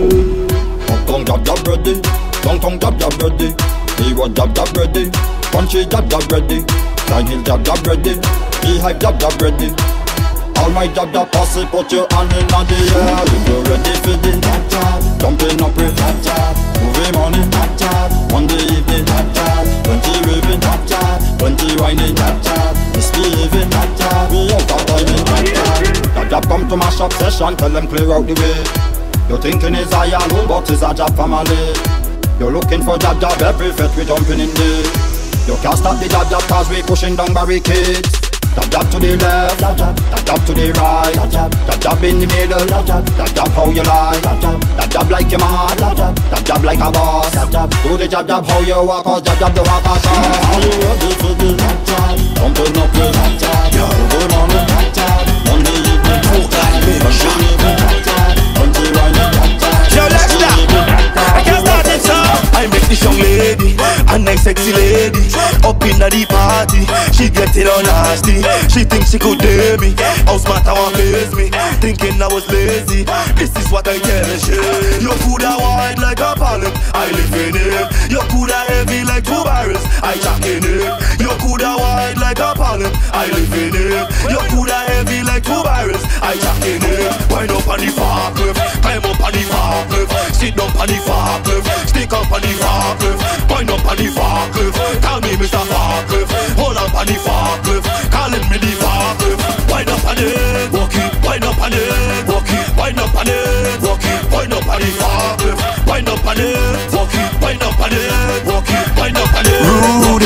Tongue jab jab ready, tongue jab jab ready. He was jab jab ready, punchy jab jab ready. Side hill jab jab ready, beehive jab jab ready. All my jab jab posse, put your hand in the air. If you're ready for the jab jab, jumping up with jab jab, moving morning jab jab, Monday evening jab jab, plenty raving jab jab, plenty whining jab jab, misbehaving jab jab. We out of time in jab jab. Jab jab come to mash up session, tell them clear out the way. You're thinking it's a yellow, but it's a jab family. You're looking for jab jab, every fete we jumping in there. You can't stop the jab jab cause we pushing down barricades. Jab jab to the left, jab jab to the right, jab jab in the middle, jab jab how you like, jab jab like your man, jab jab like a boss, do the jab jab how you walk, cause jab jab the walk a shot. Are you ready for the jab jab? Jumping up with jab jab, good morning jab jab, Monday evening jab jab, Monday evening jab jab, Monday morning jab jab. Yo, let's stop. I can't start it so I make this young lady, a nice sexy lady, up in the party. She getting all nasty. She thinks she could dare me. How smart I want face me, thinking I was lazy. This is what I tell her. You coulda wide like a pallet, I live in it. You coulda heavy like 2 barrels, I jack in it. You coulda wide like a pallet, I live in it. You coulda heavy like 2 barrels, I jack in it. Wind up on the far cliff, climb up on the far cliff, sit down on the far cliff, stick up on the far cliff, wind up on the far cliff. Call me Mr. Far Cliff, hold up on the far cliff, calling me the far cliff. Wind up on it, walk it, wind up on it, walk it, wind up on it, walk it, wind up on the far cliff, wind up on it, walk it, wind up on it, walk it, wind up on it. Rude,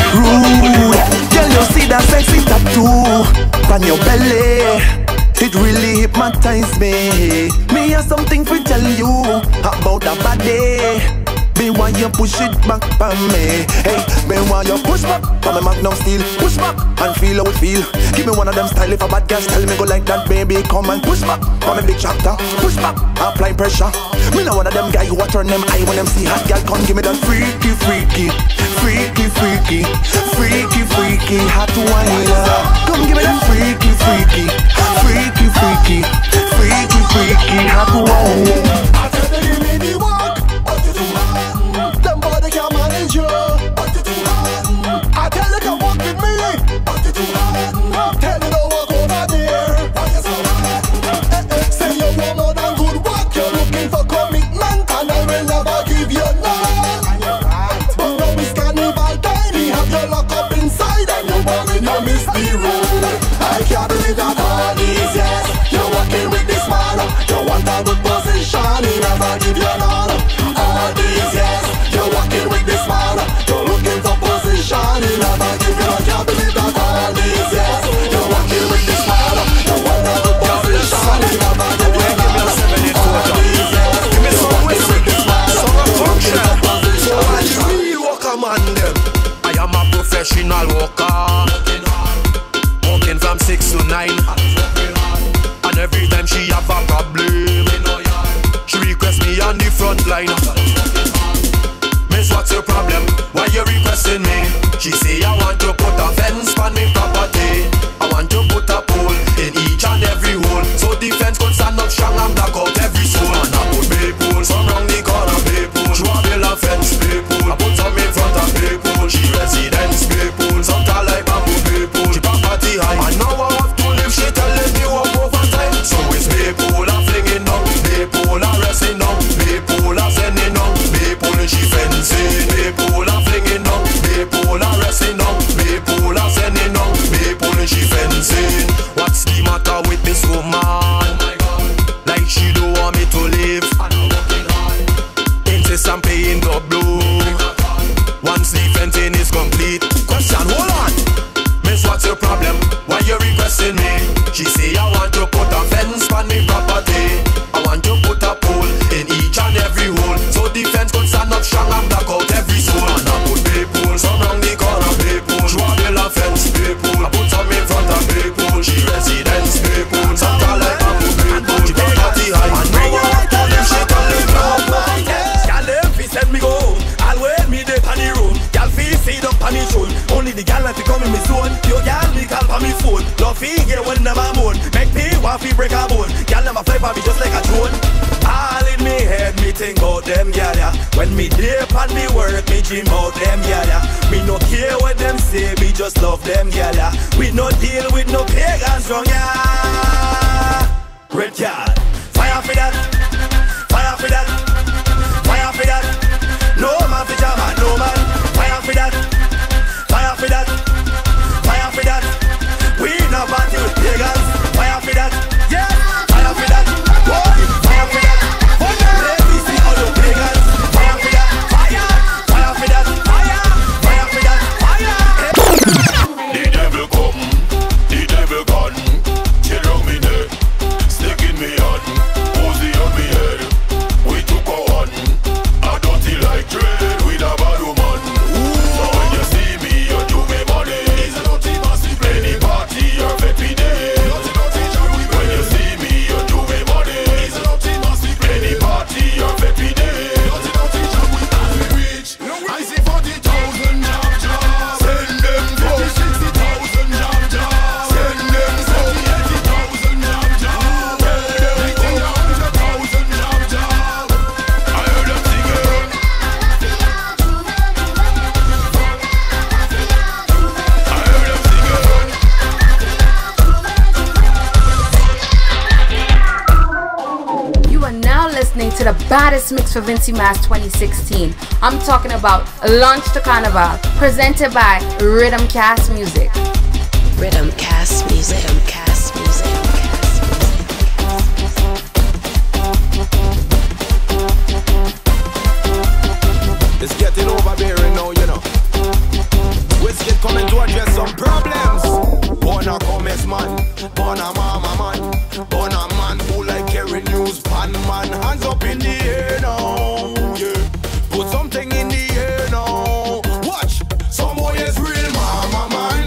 girl, you see that sexy tattoo on your belly. It really hypnotized me. Me have something to tell you about that body. Me want you push it back for me. Hey, me want you push back for me Magnum steel. Push back and feel how it feel. Give me one of them style if a bad girl tell me go like that, baby. Come and push back for me big chapter. Push back, apply pressure. Me not one of them guys who turn them eye when them see hot girl. Come give me that freaky, freaky, freaky, freaky, freaky, freaky, hot wine. Come give me that freaky, freaky, freaky, freaky, freaky, freaky, hot wine. I tell them you need the work, but you too hard. Them boy they can't manage you, but you too hard. I tell you come walk with me, but you too hard. Tell you don't walk over there, why you so hard? Say you want more than good work, you're looking for commitment, and I will never give you none. But now it's carnival time, we have you locked up inside, and you worry you miss the road. I can't believe that all these years. you put a fence on me property. I want you put a pole in each and every hole, so the fence could stand up strong and block out every soul. And I put people surround the corner, people draw the fence, people I put some in front of people. She residence, people something like a people. She got party high and no one tell them she can live out my head. Girl, them fi send me go home. I'll wait me there on the room. Girl, fi feed up on me show. Only the girl that fi come in me zone. Yo, girl, me call for me phone. Love fi get when them a moan. Make me want fi break a bone. Girl, them a fly for me just like a drone. All in me head, me think about them, yeah, yeah. When me dip and me work, me dream about them, yeah, yeah. Me no care what them say, me just love them, yeah, yeah. We no deal with no pagans wrong, yeah. Red card, fire for that, fire for that, fire for that. No man for jam, no man. Fire for that, fire for that, fire for that. We no party with pagans. Fire for that, yeah. Fire for that, boy. Fire for that. Let me see all the pagans. Fire for that, fire. Fire for that, fire. Fire for that, fire. The devil come, the devil gone. Chill on me neck, stick in me hand, cozy on me head. We took a one, a dirty like dread with a bad woman. So when you see me, you do me money. It's a dirty massive any party or happy day. When you see me, you do me money. It's a dirty massive any party or happy day. I see 40,000 job. Send them 50,000 job. Send them 70,000 job. They think 100,000 job. I heard them singing. You are now listening to the baddest mix for Vincy Mas 2016. I'm talking about Launch to Carnival, presented by Rhythm Cast Music. Rhythm Cast Music. Rhythm Cast Music. It's getting overbearing now, you know. Whiskey coming to address some problems. Born a commerce man, born a mama man, born a man who like carry news pan man. Hands up in the air now, yeah. Put something in the air now. Watch, some boy is real mama man.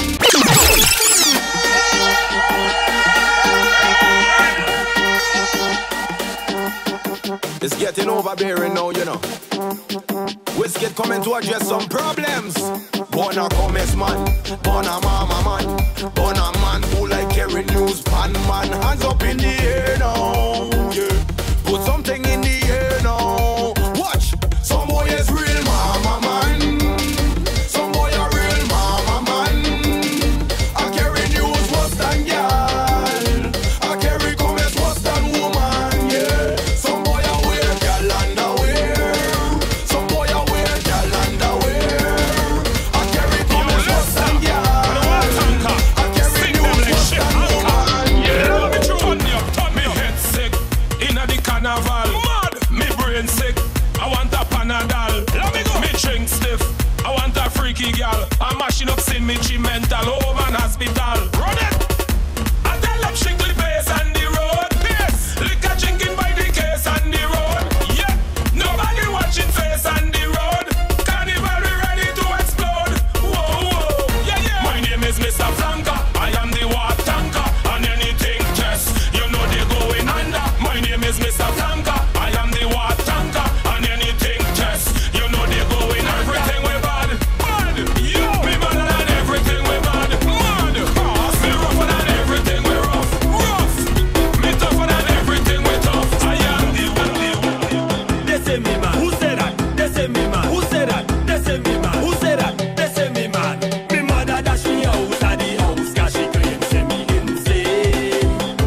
It's getting overbearing now, you know. Whiskey coming to address some problems. Born a commerce man, born a mama man, born a man who like carry news pan man. Hands up in the air now, yeah. Put something in the air now. Watch, some boy is real mama man. Some boy a real mama man. I carry news worse than girl. I carry commerce worse than woman, yeah. Some boy a wear girl underwear. Some boy a wear girl underwear. I carry commerce worse than girl. I carry news worse than woman, yeah. Let me turn you, turn me head sick. Inna the carnival, mad, me brain sick. I want a Panadol, let me go. Me drink stiff, I want a freaky girl. I'm mashing up sin me mental home and hospital. Run it! I tell them shake to the base and the road. Yes, liquor drinking by the case and the road. Yeah, nobody watching face and the road. Carnival we ready to explode. Whoa, whoa, yeah, yeah. My name is Mr. Flanker, I am the water tanker. And anything test, you know they going under. My name is Mr. Flanker, I am the water tanker. And anything test, you know they going everything we bad. Bad, yo, me better than everything we bad. Mad, cause me rougher than everything we rough. Rough, me tougher than everything we tough. I am the one. They say me man. Who said that? They say me man. Who said that? They say me man. Who said that? They say me man. Me mother dash me out of the house 'cause she claims say me insane.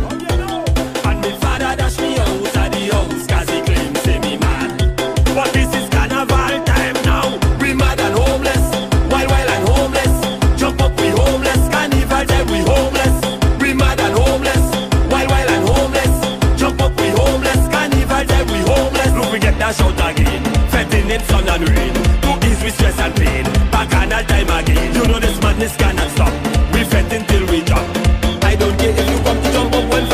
And me father dash me out of the house 'cause he claims say me mad. But this is carnival time now. We mad and homeless. Wild and homeless. Jump up we homeless. Carnival time we homeless. We mad and homeless. Wild and homeless. Jump up we homeless. Carnival time we homeless. Look we get that shout again. Fetting in sun and rain. To ease with stress and pain. Bacchanal time again. You know this madness cannot stop. We fetting till we drop. I don't care if you come to jump up when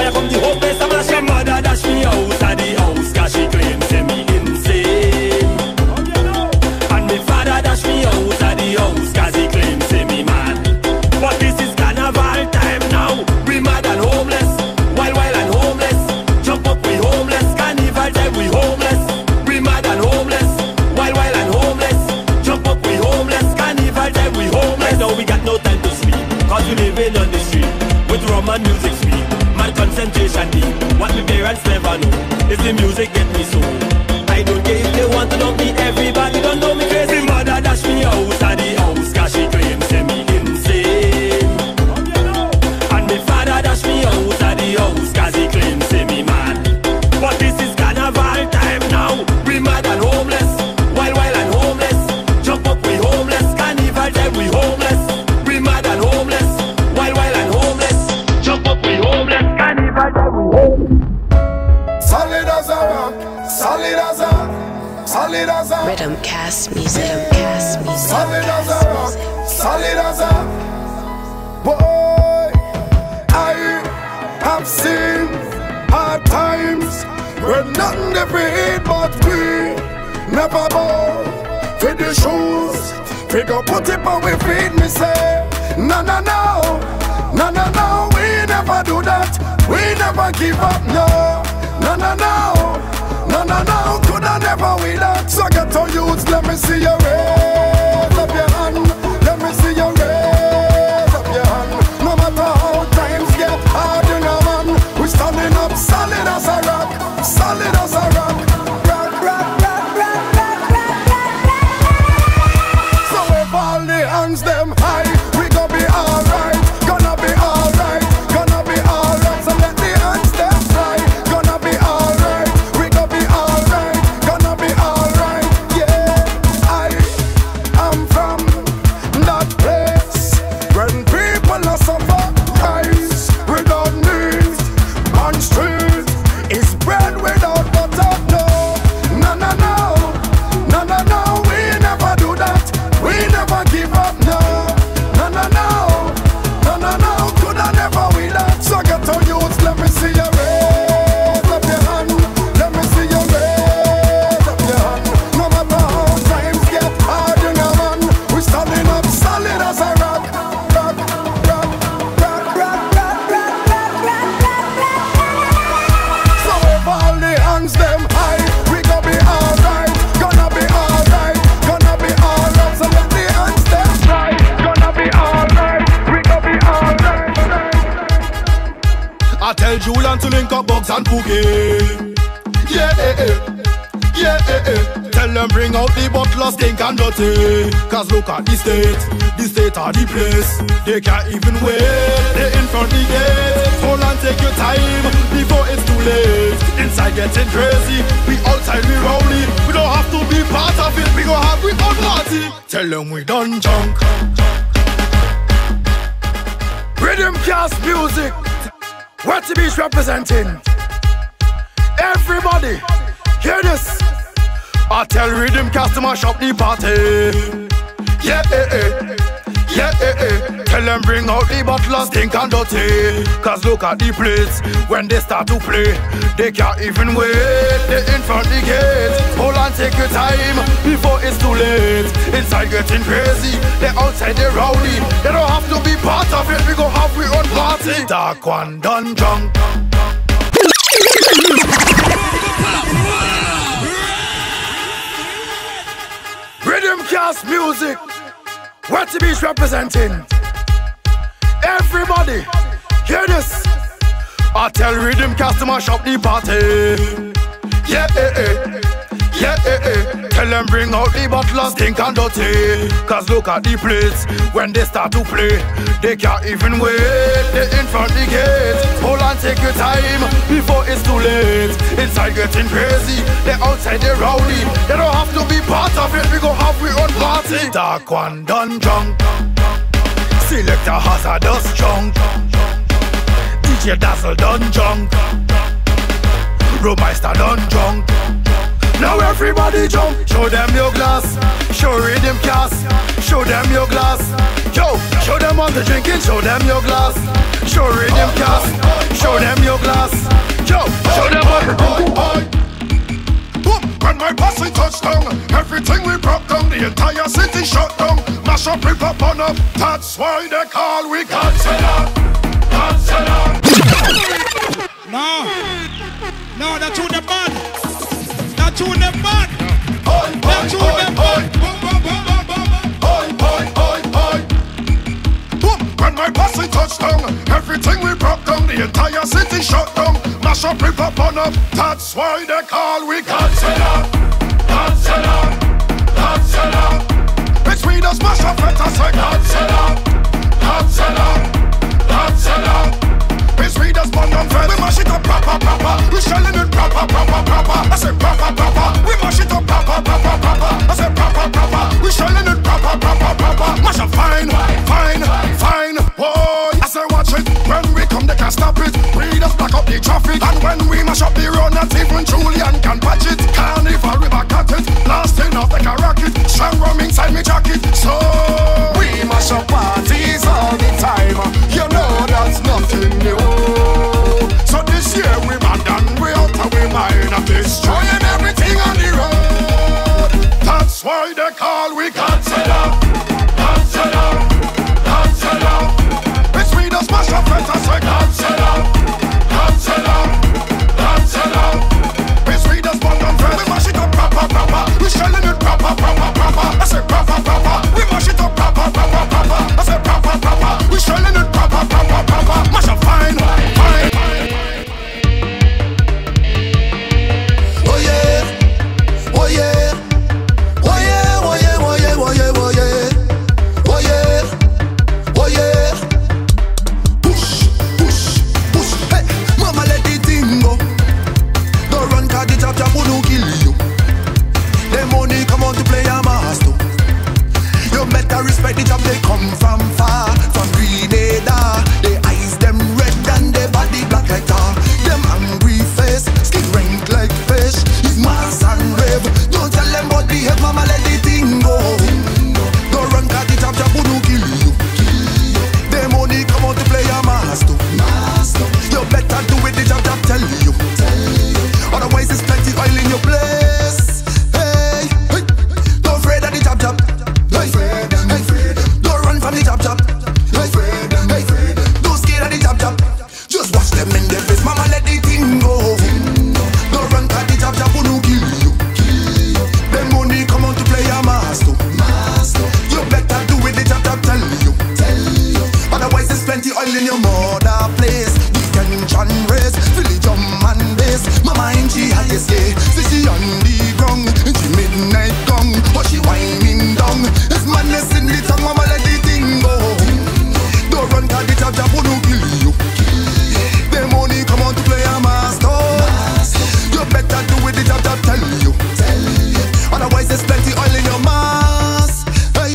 deep. What my parents never know is the music get me so. I don't care if they want to love me, everybody don't know me crazy. Mother dash me out of the house, cause she claims say me insane. And my father dash me out of the house, cause he claims say me mad. But this is carnival time now, we mad and homeless. Wild and homeless, jump up we homeless. Carnival time we homeless, we mad and homeless. Wild and homeless, jump up we homeless. Carnival time we homeless. Solid as a rock, solid as a Rhythm Cast Music. Rhythm Cast Music. solid as a rock, solid as a boy. I have seen hard times where nothing they breed, but we never bow for the shoes. We go put it on we feet, me say. No, no, no, no, no, no. We never do that. We never give up, no. No, no, no, no, no, no, could I never win that? So get to youths, let me see you raise up your hand. Let me see you raise up your hand. No matter how times get hard, you know, man, we standing up solid as a rock, solid as a rock. Rock, rock, rock, rock, rock, rock, rock, rock. So if all the hands them high, we gon' be alright, gonna be alright, gonna be alright. So let the hands them fly. Tell Julian to link up Bugs and Pookie. Yeah, Tell them bring out the butler, stink and dirty. Cause look at the state of the place. They can't even wait, they in front the gate. Hold on, take your time, before it's too late. Inside getting crazy, we outside we rowdy. We don't have to be part of it, we gon' have we own party. Tell them we done junk. Rhythm Cast Music, what the beach representing? Everybody, hear this. I tell Rhythm Cast to mash up the party. Yeah, Tell them bring out the butler, stink and dirty. Cause look at the plates, when they start to play, they can't even wait, they in front the gate. Hold on, take your time, before it's too late. Inside getting crazy, they outside they rowdy. They don't have to be part of it, we gon' have we own party. Dark one done drunk. Rhythm Cast Music, what the beach representing? Everybody, hear this. I tell Rhythm Cast to mash up the party. Yeah, Tell them bring out the butler, stink and dirty. Cause look at the plates, when they start to play, they can't even wait, they in front the gate. Hold on, take your time, before it's too late. Inside getting crazy, they outside they rowdy. They don't have to be part of it, we gon' have we own party. Dark one done drunk, Selector Hazardous drunk, DJ Dazzle done drunk, Romeister done drunk. Now everybody jump, show them your glass, show Rhythm Cast, show them your glass. Yo, show them on the drinking, show them your glass, show Rhythm Cast, show them your glass. Yo, show them on the drinking. Boom, when my posse touched down, everything we broke down, the entire city shut down. Mash up, rip up, burn up, that's why they call we Godzilla. Godzilla. No, that's who the bad. That's who the bad. That's who the bad. Boom, when my posse touched down, everything we broke down, the entire city shut down. mash up, rip up on up. That's why they call we Godzilla, Godzilla, Godzilla. It's we that smash up, let us say Godzilla, Godzilla, Godzilla. It's we that spawn on fed. We mash it up proper, proper. We shelling it proper, proper, proper. I say proper, proper. We mash it up proper, proper, proper. I say proper, proper. We shelling it proper, proper, proper. Mash up fine, fine, fine. Whoa, I say watch it. When we come, they can't stop it. We just back up the traffic. And when we mash up the road, not even Julian can patch it. Carnival, we back at it. Blasting off like a rocket. Strong rum inside me jacket. So we mash up parties all the time. You know that's nothing new. So this year we mad and we out of we mind of destroying everything on the road. That's why they call we Godzilla, Godzilla, Godzilla. It's we that smash up let us say Godzilla, Godzilla, Godzilla. It's we that spawn on fed. We mash it up proper, proper. We shelling it proper, proper, proper. I say proper, proper. We mash it up proper, proper, proper. I say proper, proper. We shelling it proper, proper, proper. Mash up fine, fine. Oh yeah, oh yeah, oh yeah, oh yeah, oh yeah, oh yeah, oh yeah, oh yeah, oh yeah. Push, push, push. Hey, mama let the thing go. Don't run 'cause the chop chop wouldn't kill you. The money come on to play a master. You better respect the job they come from far, from Grenada. The eyes them red and the body black like tar. Them angry face, skin rank like fish. It's mass and rave. Don't tell them what behave, mama let the thing go. Don't run 'cause the chop chop wouldn't kill you. The money come on to play a master. You better do it, the job tell you. Otherwise it's plenty oil in your place. Hey, hey. Don't afraid of the job. Hey, hey. Don't run from the job. Hey, hey. Don't scared of the job. Just watch them in the face, mama let the thing go. Don't run 'cause the job wouldn't kill you. The money come on to play a master. You better do it, the job tell you. Otherwise there's plenty oil in your mother place. Detention race, village and base. Mama in she highest day, see she on the ground. In the midnight gong, but she whining down. It's madness in the tongue, mama let the thing go. Don't run 'cause the job wouldn't kill you. The money come on to play a master. You better do it, the job tell you. Otherwise there's plenty oil in your mask. Hey.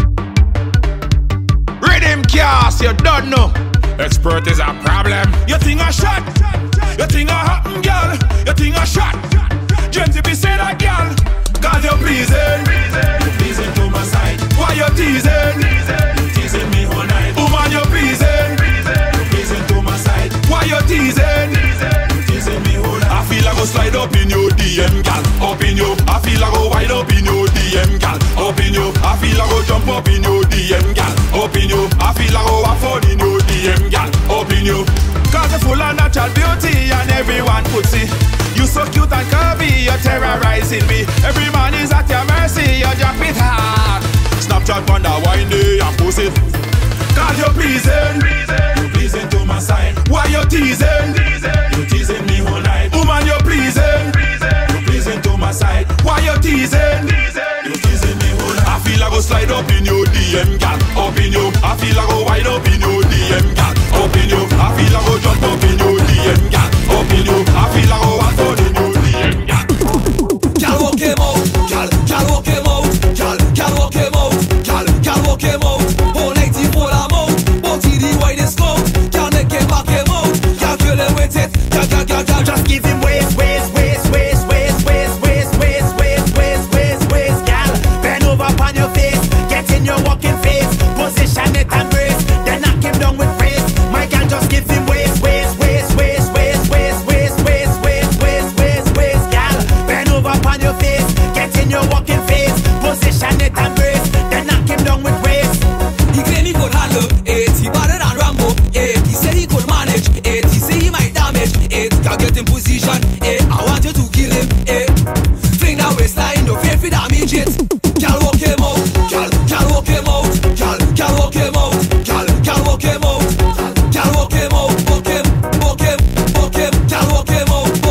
Rhythm cast, you don't know. Expert is a problem. You think I shot? You think I happen, girl? You think I shot? Gentle be say that, girl. 'Cause you're pleasing. You're pleasing to my side. Why you teasing? You're teasing me all night. Woman, you're pleasing. You're pleasing to my side. Why you teasing? You're teasing me all night. I feel I go slide up in your DM, gal. Up in you. I feel I go wide up in your DM, gal. Up in you. I feel I go jump up in your DM, gal. Up in you. I feel I go afford in your DM, gal. Up in you. 'Cause you're full of natural beauty and everyone could see. You so cute and curvy, you're terrorizing me. Every man is at your mercy, you drop it hard. Snapchat on the wine day and post it. 'Cause you're pleasing, you're pleasing to my side. Why you teasing? You're teasing me all night. Woman, you're pleasing, you're pleasing to my side. Why you teasing? You're teasing me all night. I feel I go slide up in your DM, gal. Up in you. I feel I go wide up in your DM, gal. Up in you. I feel I go jump up in your DM, gal. Up in you. I feel I go afford in your DM, gal. Gal walk him out, gal walk him out, gal walk him out, gal walk him out. Whole 94 I'm out, but he the widest scope. Gal make him back him out, gal kill him with it, gal just give him waist, gal. Bend over upon your face, get in your walking face, position it and brace, then knock him down with grace. My gal just give him waist, gal. Bend over upon your face, get in your walking face, position it and brace, then knock him down with grace. He claim he could handle it, he better than Rambo, it. He say he could manage it, he say he might damage it. Can't get in position, it. I want you to kill him, it. Fling that waistline, no fear for damage it. Gal walk him out, gal walk him out, gal walk him out, gal walk him out, gal walk him out, walk him, gal walk him out.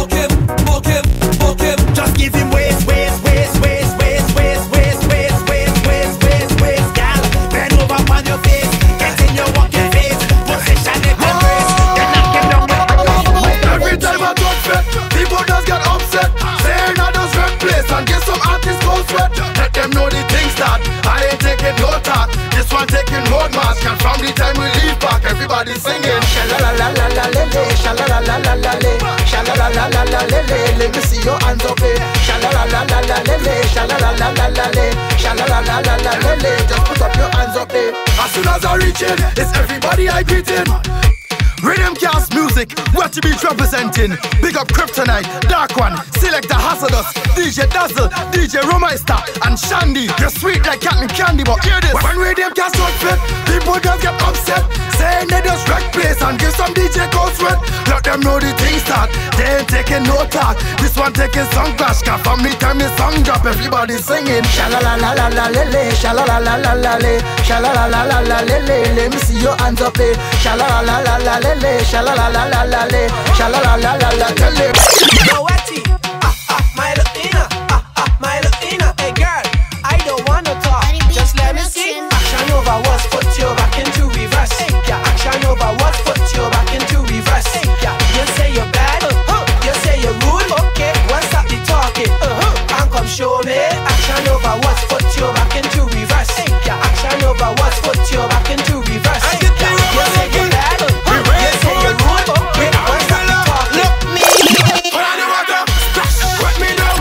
And from the time we leave back, everybody singing. Sha-la-la-la-la-la-le, sha-la-la-la-la-la-le, sha-la-la-la-la-la-le, let me see your hands up, eh. Sha-la-la-la-la-la-le, sha-la-la-la-la-la-le, sha-la-la-la-la-la-le, just put up your hands up, eh. As soon as I reach it, it's everybody I greeting. Rhythm Cast Music, what you be representing? Big up Kryptonite, Dark One, Selector Hazardous, DJ Dazzle, DJ Romeister, and Shandy. You're sweet like cotton candy, but hear this. When Rhythm Cast outfit, people just get upset, saying they just wreck place and give some DJ cold sweat. Let them know the thing start, they ain't taking no talk. This one taking song clash, cause from the time the song drop, everybody singing. Sha-la-la-la-la-la-le, sha-la-la-la-la-la-le, sha-la-la-la-la-la-le, let me see your hands up, eh. Sha-la-la-la-la-la-le, sha-la-la-la-la-la-le, sha-la-la-la-la-la-le. Yo, Etty, my Latina, my Latina. Hey girl, I don't wanna talk, just let me see. Action over what's put you back into reverse. Yeah, action over what's put you back into reverse. Yeah, you say you're bad, you say you're rude. Okay, what's up the talking? And come show me. Action over what's put you back into reverse. Yeah, action over what's put you back into reverse. Yeah, you say you're bad, you say you're rude. Okay, what's up the talking? Look me. Put on the water, splash, wet me down.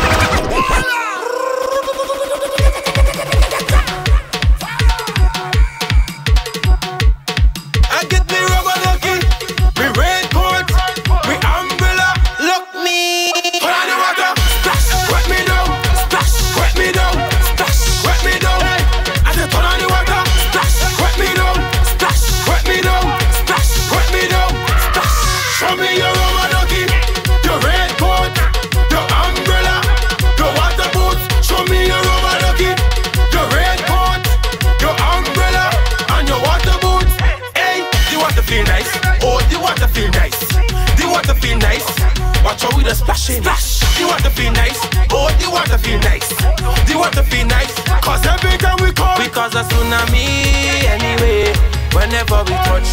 I get me rubber ducky, me raincoat, me umbrella. Look me. Put on the water, splash, wet me down, splash, wet me down, splash, wet me down. I said turn on the water, splash, wet me down, splash, wet me down, splash, wet me down, splash. Show me your rubber ducky, your raincoat, your umbrella, your water boots. Show me your rubber ducky, your raincoat, your umbrella, and your water boots. Hey, you want to feel nice? Oh, you want to feel nice? You want to feel nice? Watch out with the splashing. Splash. You want to feel nice? Oh, you want to feel nice? You want to feel nice? Cause every time we come, we cause a tsunami anyway. Whenever we touch,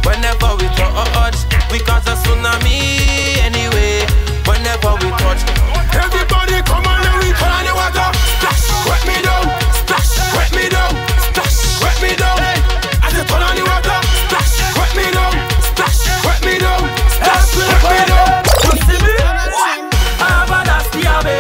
we cause a tsunami anyway. Whenever we touch, everybody come on and we turn on the water. Splash, wet me down, splash, wet me down, splash, wet me down. I said turn on the water. Splash, wet me down, splash, wet me down, splash, wet me down. You see me? I have a nasty abe.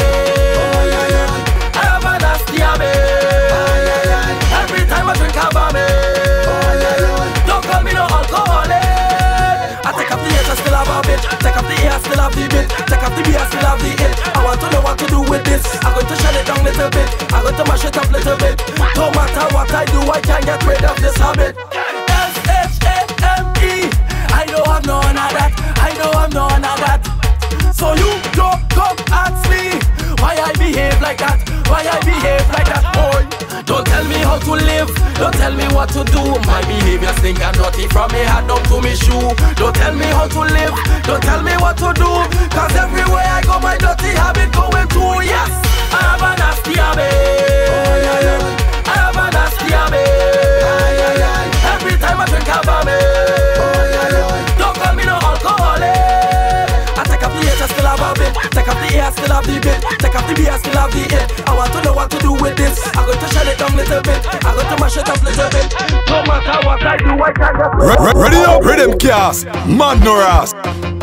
I have a nasty abe. Every time I drink a bame. Don't call me no alcoholic. I take up the H, I still have a bit. Take up the A, I still have the bit. Take up the B, I still have the it. I want to know what to do with this. I'm going to shut it down little bit. I'm going to mash it up little bit. No matter what I do, I can't get rid of this habit. S-H-A-M-E. I don't have none of that. I don't have none of that. So you don't come ask me why I behave like that. Why I behave like that, boy. Don't tell me how to live. Don't tell me what to do. My behavior stink and dirty from me hat down to me shoe. Don't tell me how to live. Don't tell me what to do. Cause everywhere I go my dirty habit going through. Yes, I have a nasty habit. I have a nasty habit. Every time I drink a vomit. Don't call me no alcoholic. I take up the H, I still have a bit. Take up the A, I still have the bit. Take up the B, I still have the it. I want to know what to do with this. I'm going to shut it down little bit. I'm going to mash it up little bit. No matter what I do, I can't get ready up, Rhythm Cast, man no ass.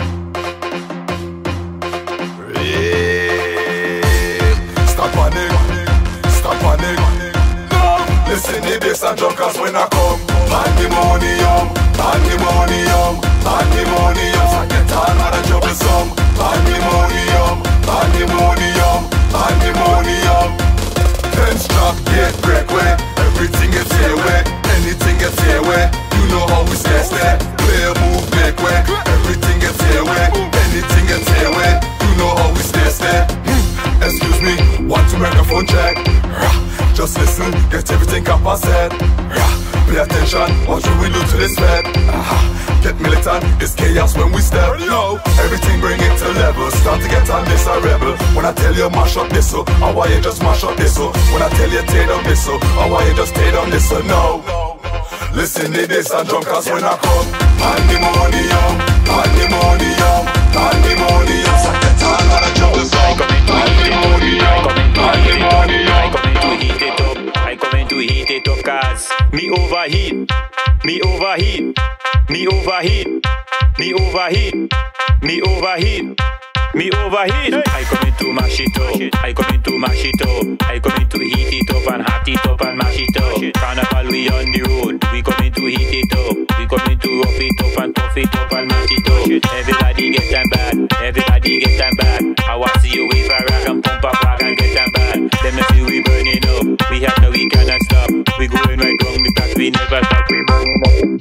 Stop panic, stop panic. No, listen to this and jump cause when I come. Pandemonium, pandemonium, pandemonium. So get on and a troublesome. Pandemonium, pandemonium, pandemonium. Ten strap, get break way. Everything gets here way. Anything gets here way. You know how we stay. Play a move, make way. Everything gets here way. Anything gets here way. You know how we stay. Excuse me, want to microphone check. Just listen, get everything Kappa said. Pay attention, what should we do to this bed? Get militant, it's chaos when we step. No, everything bring it to level. Start to get on this a rebel. When I tell you mash up this so, or why you just mash up this so. When I tell you tear down this so, or why you just tear down this so. No, listen to this and jump cause when I come. Pandemonium, pandemonium, pandemonium. So get on and a jump the song. Pandemonium, pandemonium. I come in to heat it up cause me overheat. overheat. Me overheat. Me overheat. Me overheat. I come in to mash it up. I come in to mash it up. I come in to heat it up and hot it up and mash it up. Carnival we on the road. We come in to heat it up. We come in to rough it up and tough it up and mash it up. Everybody get them bad. Everybody get them bad. I want to see you wave a rag and pump a flag and get them bad. Let me see we burning up. We have the we cannot stop. We going right wrong because we never stop. We burning up.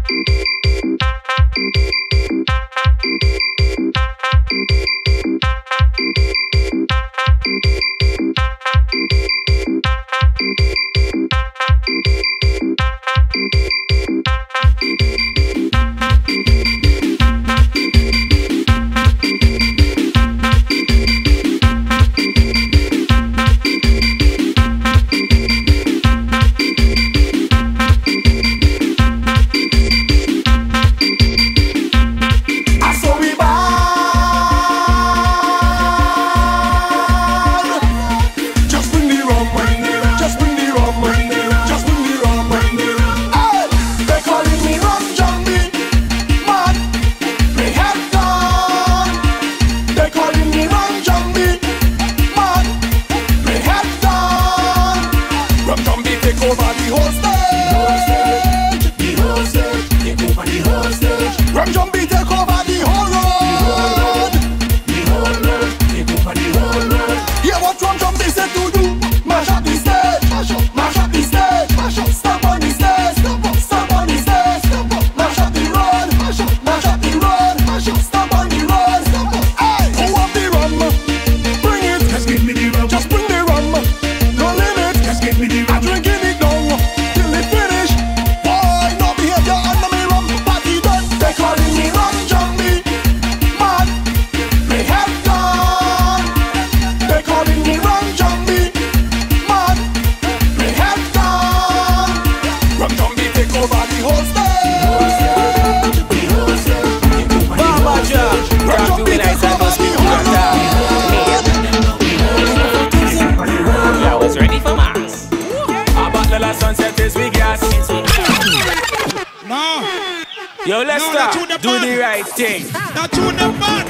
Yo, let's start. Do the right thing. That tune them bad.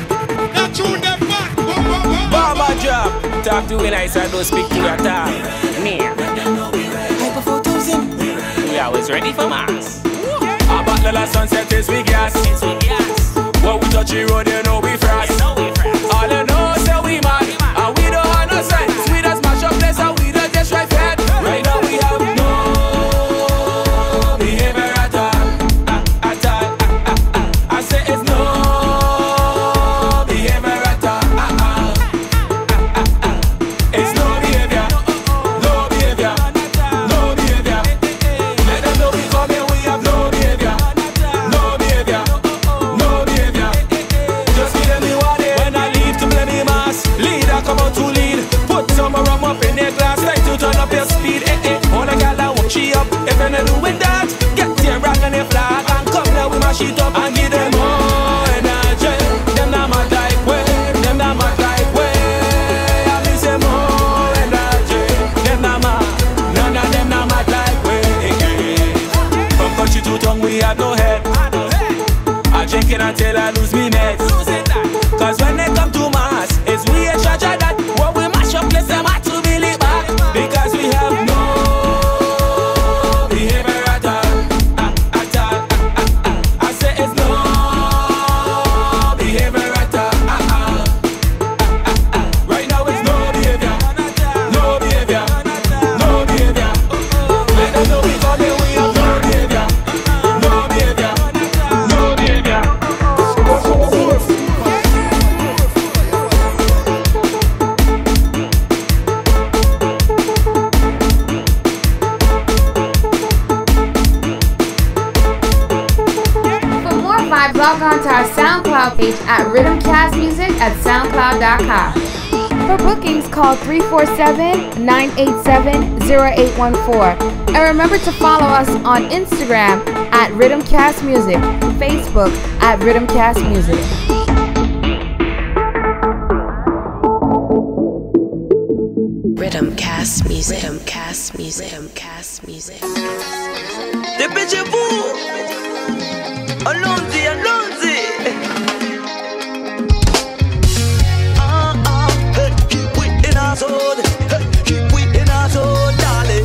That tune them bad. Bomber drop. Talk to me nice and don't speak to your talk. Me. We always ready for mass. About the last sunset is we gas. When we touch the road, you know we frost. All you know is that we mad. And we don't have no sense. We just mash up place and we don't just right fed. Right now we have no behavior at all. I say it's no behavior at all. It's no behavior. No behavior. No behavior. Let them know we come here, we have no behavior. No behavior. No behavior. Just give them the warning. When I leave to play me mass, leader come out to lead. Put some rum up in their glass, like to turn up your speed. On a gal that walk she up. If you're not doing that, get your rag and your flag and come now we mash it up and give them more energy. Them not mad like way. Them not mad like way. I miss them more energy. Them not mad. None of them not mad like way. From country to tongue we have no head. I drink it until I lose me meds. Cause when they come to mass, it's we in charge of that. When we mash up place them hard to believe back. Because we have no behavior at all. At all. I say it's no behavior at all. Right now it's no behavior. No behavior. No behavior. Let them know we come here, we have no behavior. No behavior. No behavior. For more vibes, log on to our SoundCloud page at Rhythmcast Music at SoundCloud.com. For bookings, call 347-987-0814. And remember to follow us on Instagram at Rhythmcast Music, Facebook at Rhythmcast Music. Rhythmcast music. Rhythmcast music. Rhythmcast music. Dépêchez-vous. Alonzi, Alonzi. Keep we in our zone. Keep we in our zone, darling.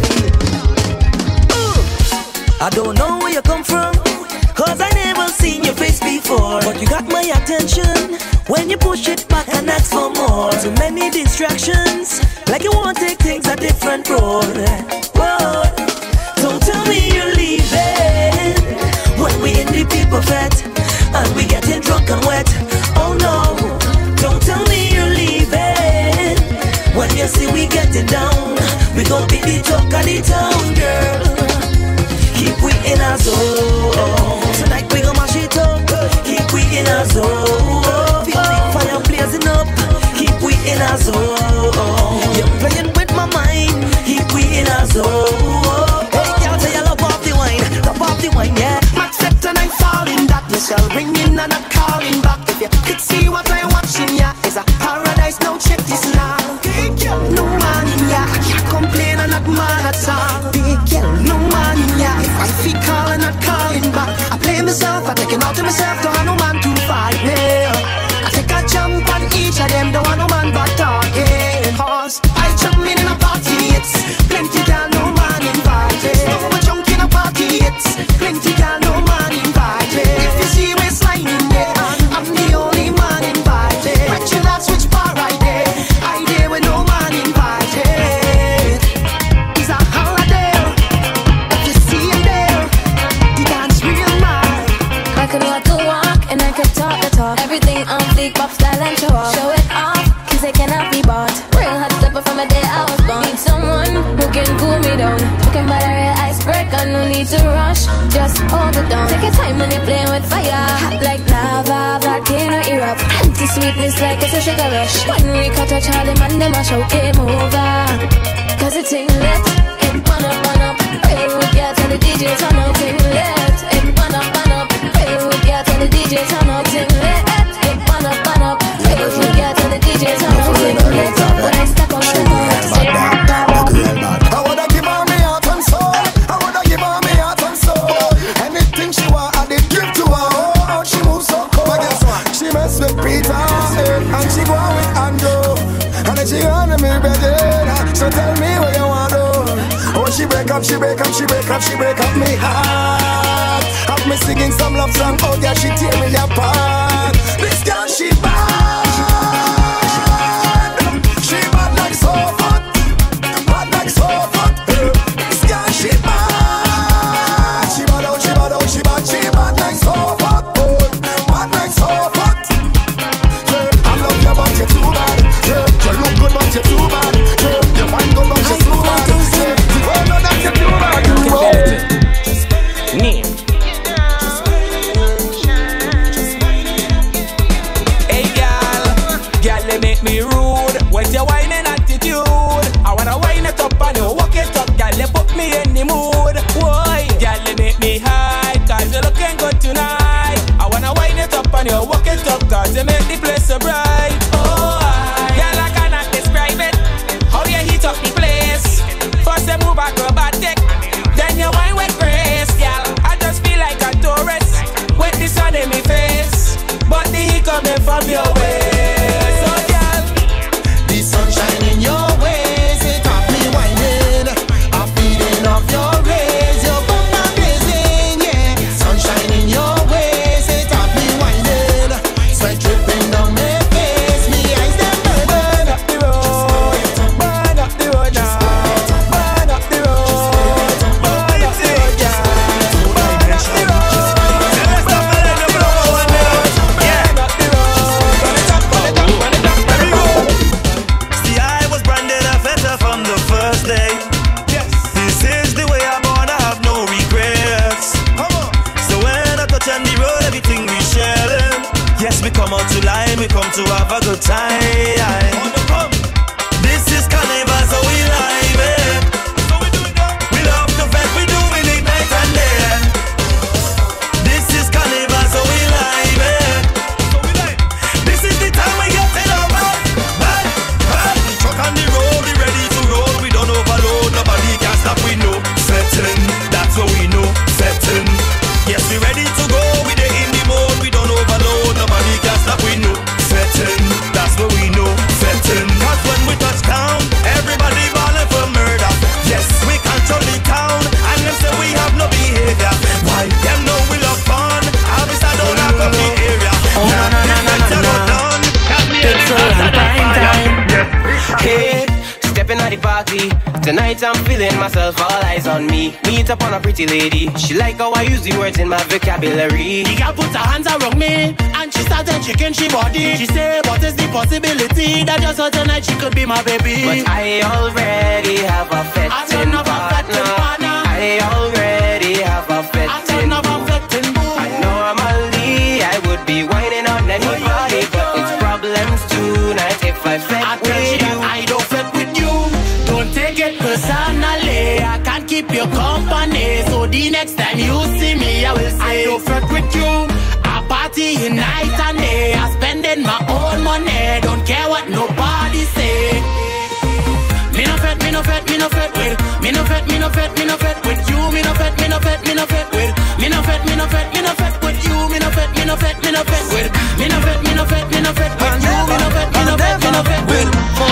I don't know where you come from, cause I never seen your face before. But you got my attention when you push it back and ask for more. Too many distractions, like you want to take things a different road. Whoa. Don't tell me you're leaving when we in the people fete and we getting drunk and wet. Oh no. Don't tell me you're leaving when you see we getting down. We gon' be the talk of the town, girl. Keep we in our zone. Tonight we gon' mash it up. Keep we in our zone. Feel the fire blazing up. Keep we in our zone. You're playing with my mind. Keep we in our zone. Hey, girl, say you love off the wine. Love off the wine, yeah. Max set and I'm falling. That Michelle ringing and I'm calling back. If you could see what I'm watching, yeah, it's a paradise. Now check this now. Big girl, no man in ya. I can't complain, I'm not mad at all. Big girl, no man in ya. If I feel calling, not calling back. I play myself, I take it out to myself. Don't want no man to fight me. I take a jump on each of them. Don't want no man but talking. Pause. I jump in a party. It's plenty girl, no man invited. No one junk in a party. It's plenty girl, no man invited. If you see me sliding there, I'm the only man invited. But you not switch bar right there. I there with no man invited. It's a holiday. If you see him there, the dance real mad. I could walk the walk and I could talk the talk. Everything on fleek, pop style and show off. Show it off, cause it cannot be bought. Real hot stepper from the day I was born. Need someone who can cool me down. Talking about a real icebreaker, no need to rush. Just hold it down. Take your time when you're playing with fire. Hot like lava, volcano erupt. Anti-sweetness like it's a sugar rush. When we cut a Charlie man, them a show game over. Cause it's in lit, it burn up. Real with ya, tell the DJ turn out in lit. It burn up. Real with ya, tell the DJ turn out in lit. It burn up. Real with ya, tell the DJ turn out in lit. When I step on the I wanna give her me heart and soul. I wanna give her me heart and soul. Anything she want, I did give to her. Oh, she moves so cold. But guess what? She mess with Peter and she go on with Andrew. And then she on me better. So tell me what you want to. Oh, she break up me heart. Have me singing some love song. Oh yeah, she tear me apart. This girl she bad. She bad like so hot. Bad like so hot. This girl she bad. She bad out. She bad like so hot. Bad like so hot. I love you but you're too bad. You look good but you're too bad. You wine good but you're too bad. You know that you're too bad. Me. Hey girl, they make me rude with your whining attitude. I wanna wind it up and you walk it up, girl, you put me in the mood. Why, girl, they make me high, cause you're looking good tonight. I wanna wind it up and you walk it up, cause you make the place so bright. Oh, girl, I cannot describe it, how you heat up the place. First you move acrobatic, then you wine with grace, girl. I just feel like a tourist with the sun in my face, but the heat coming from your way. So girl, the sunshine in your ways, it got me whining. I'm feeding off your rays, your bumper blazing, yeah. Sunshine in your ways, it got me whining. Sweat dripping down my face, me eyes them burn up the road, burn up the road now, burn up the road, burn up the road, yeah. Burn up the road. See, I was branded a veteran from the first day. This is the way I'm born, I have no regrets. So when I touch on the road, everything we sharing. Yes, we come out to line, we come to have a good time. This is carnival, so we live it. We love the fact we doing it night and day. This is carnival, so we live it. This is the time we get it up. The truck on the road, we ready to roll. We don't overload, nobody can stop. We know setting, that's what we know setting. Yes, we ready to go with the hustle and prime time. Hey, stepping at the party. Tonight I'm feeling myself, all eyes on me. Meet up on a pretty lady. She like how I use the words in my vocabulary. The girl put her hands around me and she started shaking she body. She said, what is the possibility that just tonight she could be my baby? But I already have a fetting partner. I already have a fetting boo. I normally I would be whining on anybody, but it's problems tonight if I fet with you. I don't fet with you. Don't take it personally. I can't keep your company, so the next time you see me, I will say I don't fet with you. I party night and day. I'm spending my own money. Don't care what nobody say. Me no fet, me no fet, me no fet with. Me no fet, me no fet, me no fet with you. Me no fet, me no fet, me no fet with. Me no fet, me no fet, me no fet with you. Me no fet, me no fet, me no fet with. Me no fet, me no fet, me no fet with you. Me no fet, me no fet, me no fet with.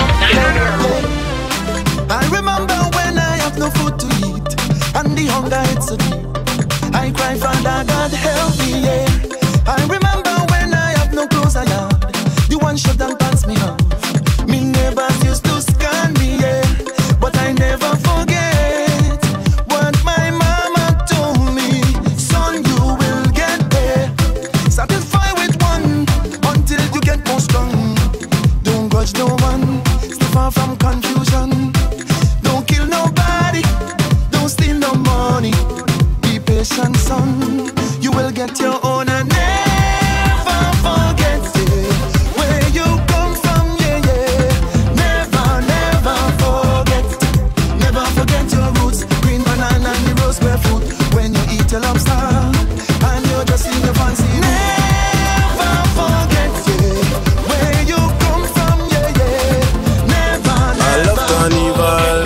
I remember when I have no food to eat and the hunger it's so deep. I cry, Father God help me, yeah. I remember when I have no clothes I had. The one shut down pants me off. Me neighbors used to scan me, yeah. But I never forget what my mama told me. Son, you will get there. Satisfied with one until you get more strong. Don't grudge no one. Stay far from confusion. Don't kill nobody. Don't steal no money. Be patient, son. You will get your own and never forget where you come from, yeah, yeah. Never forget. Never forget your roots. Green banana and the rose fruit. When you eat a lobster and you're just in your fancy. Never forget, yeah, where you come from, yeah, yeah. Never. I love carnival.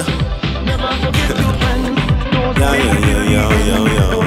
Yeah.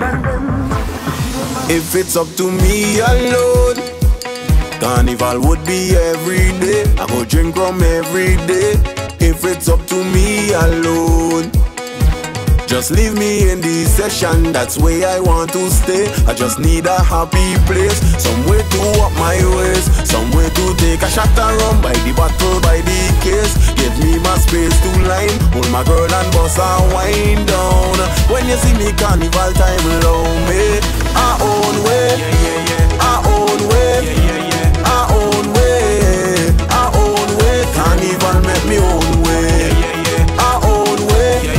If it's up to me alone, carnival would be every day. I go drink rum every day. If it's up to me alone, just leave me in the session, that's where I want to stay. I just need a happy place, somewhere to walk my ways, somewhere to take a shot and rum by the bottle, by the case. Give me my space to line, hold my girl and boss and wind down. When you see me carnival time, allow me our own way, our own way, our own way, our own way. Carnival make me own way, our own way.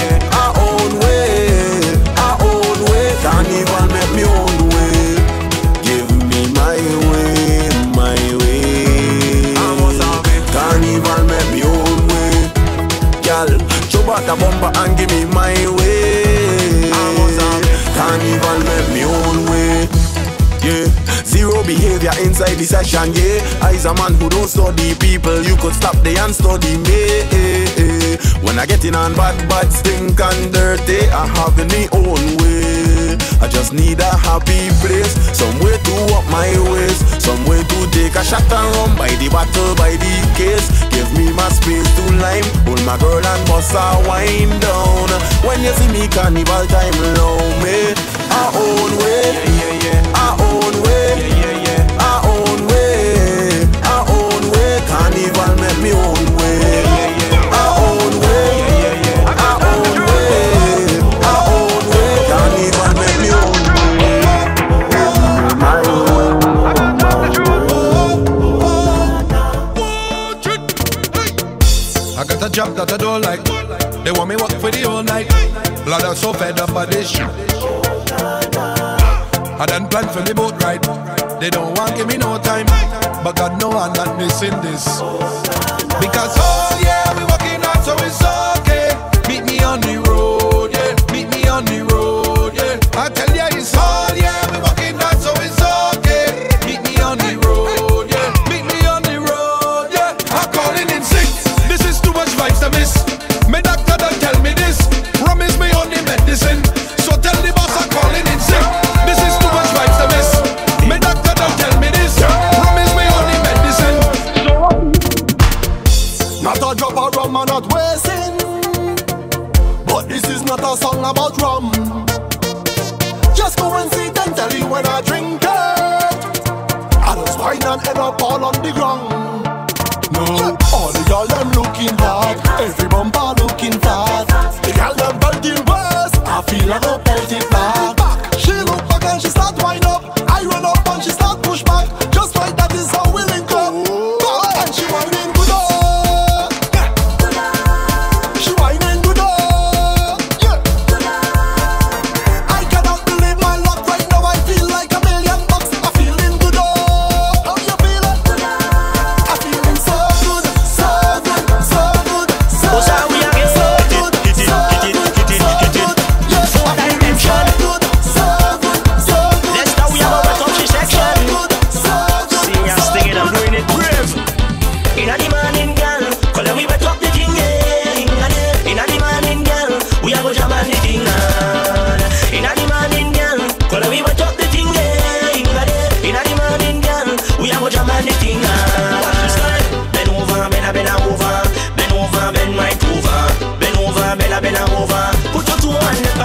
Carnival make me own way. Give me my way, my way. Carnival make me own way. Girl, chop out the bumper and give me my way. Carnival make me own way. Yeah, zero behavior inside the session, yeah. I's a man who don't study people. You could stop there and study me. When I get in on bad, stink and dirty, I have in me own way. I just need a happy place, somewhere to walk my ways, somewhere to take a shot and rum by the bottle, by the case. Give me my space to lime, hold my girl and bust a wind down. When you see me carnival time, allow me our own way, our own way, our own way, our own way. Carnival make me own way, our own way, our own way, our own way. Carnival make me own way. I got a job that I don't like. They want me work for the whole night. Blood, I'm so fed up by this shit. I done planned for the boat ride. They don't want give me no time, but God know I'm not missing this. Because oh yeah, we working hard so it's okay. Meet me on the road, yeah. Meet me on the road, yeah. I tell ya it's all yeah, we working hard so it's okay. Meet me on the road, yeah. Meet me on the road, yeah. I'm calling in sick. This is too much vibes to miss. My doctor don't tell me this. Promise me on the medicine. So tell the boss I'm calling in sick. This is too much vibes to miss. My doctor don't tell me this. Promise me on the medicine. Not a drop of rum and not wasting, but this is not a song about rum. Just go and sit and tell you when I drink it. I just wine and end up all on the ground.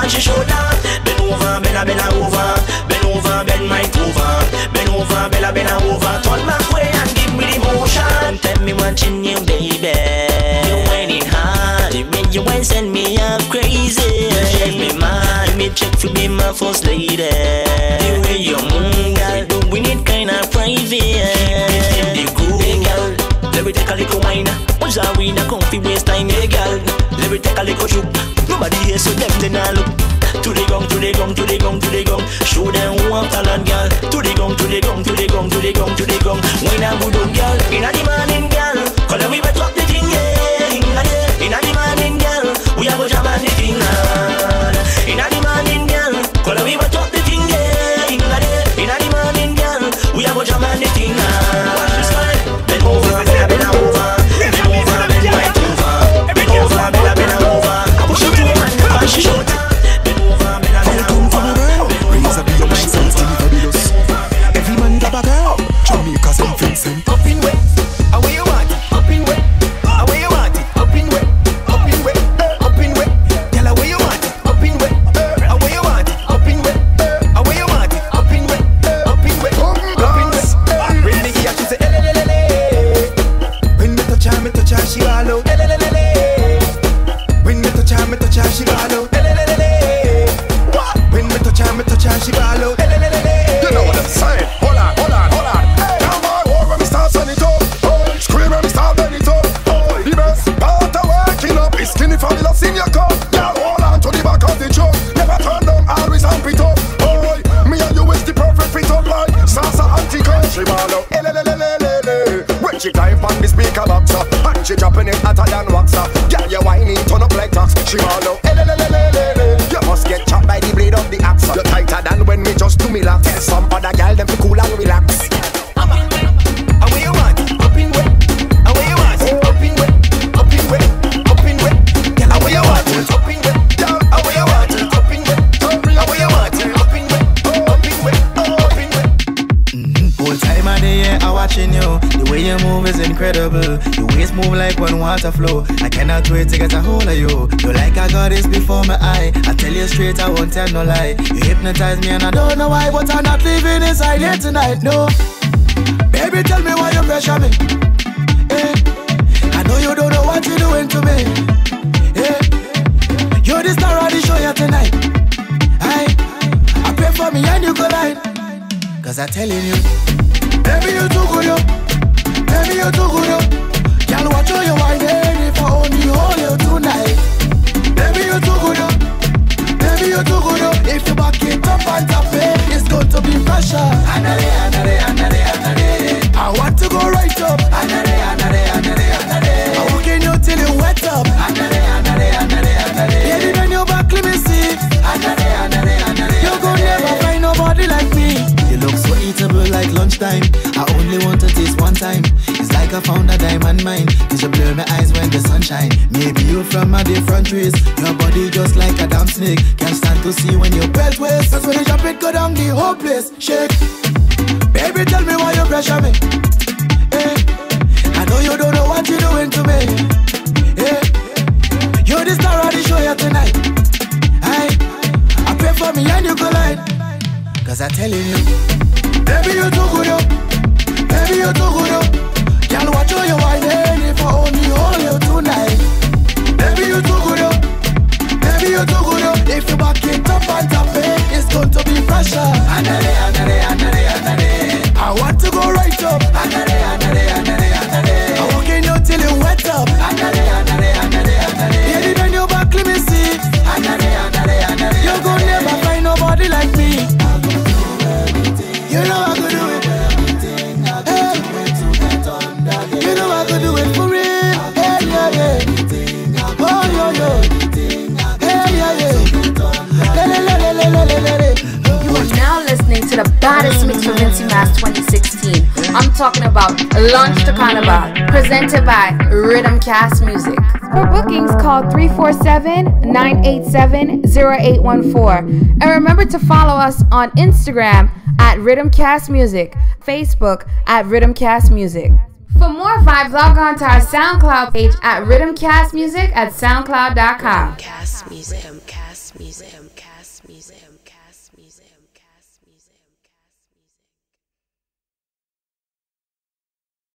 on she shoulder. Bend over, Bella, Bella over. Bend over, bend my over. Bend over, Bella, Bella over. Turn back way and give me the motion. Tell me watching you, baby. You ain't it hard. The way you ain't send me up crazy. Drive me mad. Me check to be my first lady. The way you move, girl, doing it kinda private. Keep it in the groove, hey, girl. Let me take a little wine. What's our we in a comfy waste time, hey, girl. Let me take a little shoot. Nobody here, so them they not look. To the gong, to the gong, to the gong, to the gong. Show them who I'm talent, girl. To the gong, to the gong, to the gong, to the gong, to the gong. Wine and good on, girl. Inna the morning, girl. Call me wet up the thing, yeah. Inna the morning, girl. We are go jam on the thing, inna the morning, girl. Call me wet up the thing, yeah. Inna the morning, girl. We are go jam on the thing, watch this one. Bend over, bend over. Bend over, bend right over. Bend over, bend over. Push it to the man, push it short. Every man grab a girl, Jamaica St. Vincent. Up in wet, away you want it. Up in wet, away you want it. Up in wet, up in wet, up in wet. Tell away you want it. Up in wet, away you want it. Up in wet, away you want it. Up in wet, up in wet, up in wet. When me hear she say elelelele, when me touch her she all out elelelele. When me touch her she all out elelelele. When me touch her she all out elelelele. You know what I'm saying? Hold on, hold on, hold on. Hey, come on, hold when me start send it up. Oh, scream when me start bend it up. Oh, the best part of waking up is skinny fabulous in your cup. Girl, hold on to the back of the truck. Never turn down, always amp it up. Oh, me and you is the perfect fit up like salsa antico. She ball out, elelelelelele. When she climb on the speaker box, and she dropping it hotter than wax. Girl, you whining, turn up like tax. She ball out, elelelelelele. You must get chopped by the blade of the axe. You're tighter than when me just do me laugh. Tell some other girl them to cool and relax. Away you want it, up in wet. Away you want it, up in wet. Up in wet, up in wet. Girl, away you want it, up in wet. Girl, away you want it, up in wet. Away you want it, up in wet. Up in wet, up in wet. Whole time of the year I'm watching you. The way you move is incredible. Your waist move like one water flow. I cannot wait to get a hold of you. You like I got this before my eye. I tell you straight, I won't tell no lie. You hypnotize me and I don't know why, but I'm not leaving inside here tonight, no. Baby, tell me why you pressure me. Hey, I know you don't know what you're doing to me. Hey, you're the star of the show here tonight. I pray for me and you collide. Cause I'm telling you, baby, you too good, yo. Baby, you too good, yo. Girl, watch how you whining if I only hold you tonight. Baby, you too good, yo. Baby, you too good, yo. If you back it up and tap it, it's going to be pressure. Andale, andale, andale, andale. I want to go right up. Andale, andale, andale, andale. I'm walking you till you wet up. Andale, andale, andale, andale. Baby, when you back, let me see. Andale, andale, andale. You gon' never find nobody like me. You look so eatable like lunchtime. I only want to taste one time. It's like I found a diamond mine. Cause you blur my eyes when the sun shine. Maybe you from a different race. Your body just like a damn snake. Can't stand to see when you belt waist. Cause when you jump it go down the whole place. Shake. Baby, tell me why you pressure me. Hey, I know you don't know what you're doing to me. Hey, you're the star of the show here tonight. I pray for me and you collide. Cause I'm telling you, baby, you too good, yo. Baby, you too good, yo. Girl, watch how you whining if I only hold you tonight. Baby, you too good, yo. Baby, you too good, yo. If you back it up and tap it, it's going to be pressure. Andale, andale, andale, andale. I want to go right up. Andale, andale, andale, andale. I'm walking you till you wet up. Andale, andale, andale, andale. Baby, when you back, let me see. Andale, andale, andale. You gon' never find nobody like me. You know I could do it. Hey. You know I could do it for real. Hey, yeah, yeah. Oh, yo, yo. Hey, yeah, yeah. You are now listening to the baddest mix for Vincy Mas 2016. I'm talking about Launch to Carnival, presented by Rhythm Cast Music. For bookings, call 347-987-0814. And remember to follow us on Instagram at Rhythm Cast Music, Facebook at Rhythm Cast Music. For more vibes, log on to our SoundCloud page at Rhythm Cast Music at soundcloud.com. Cast Museum, Cast Museum, Cast Museum, Cast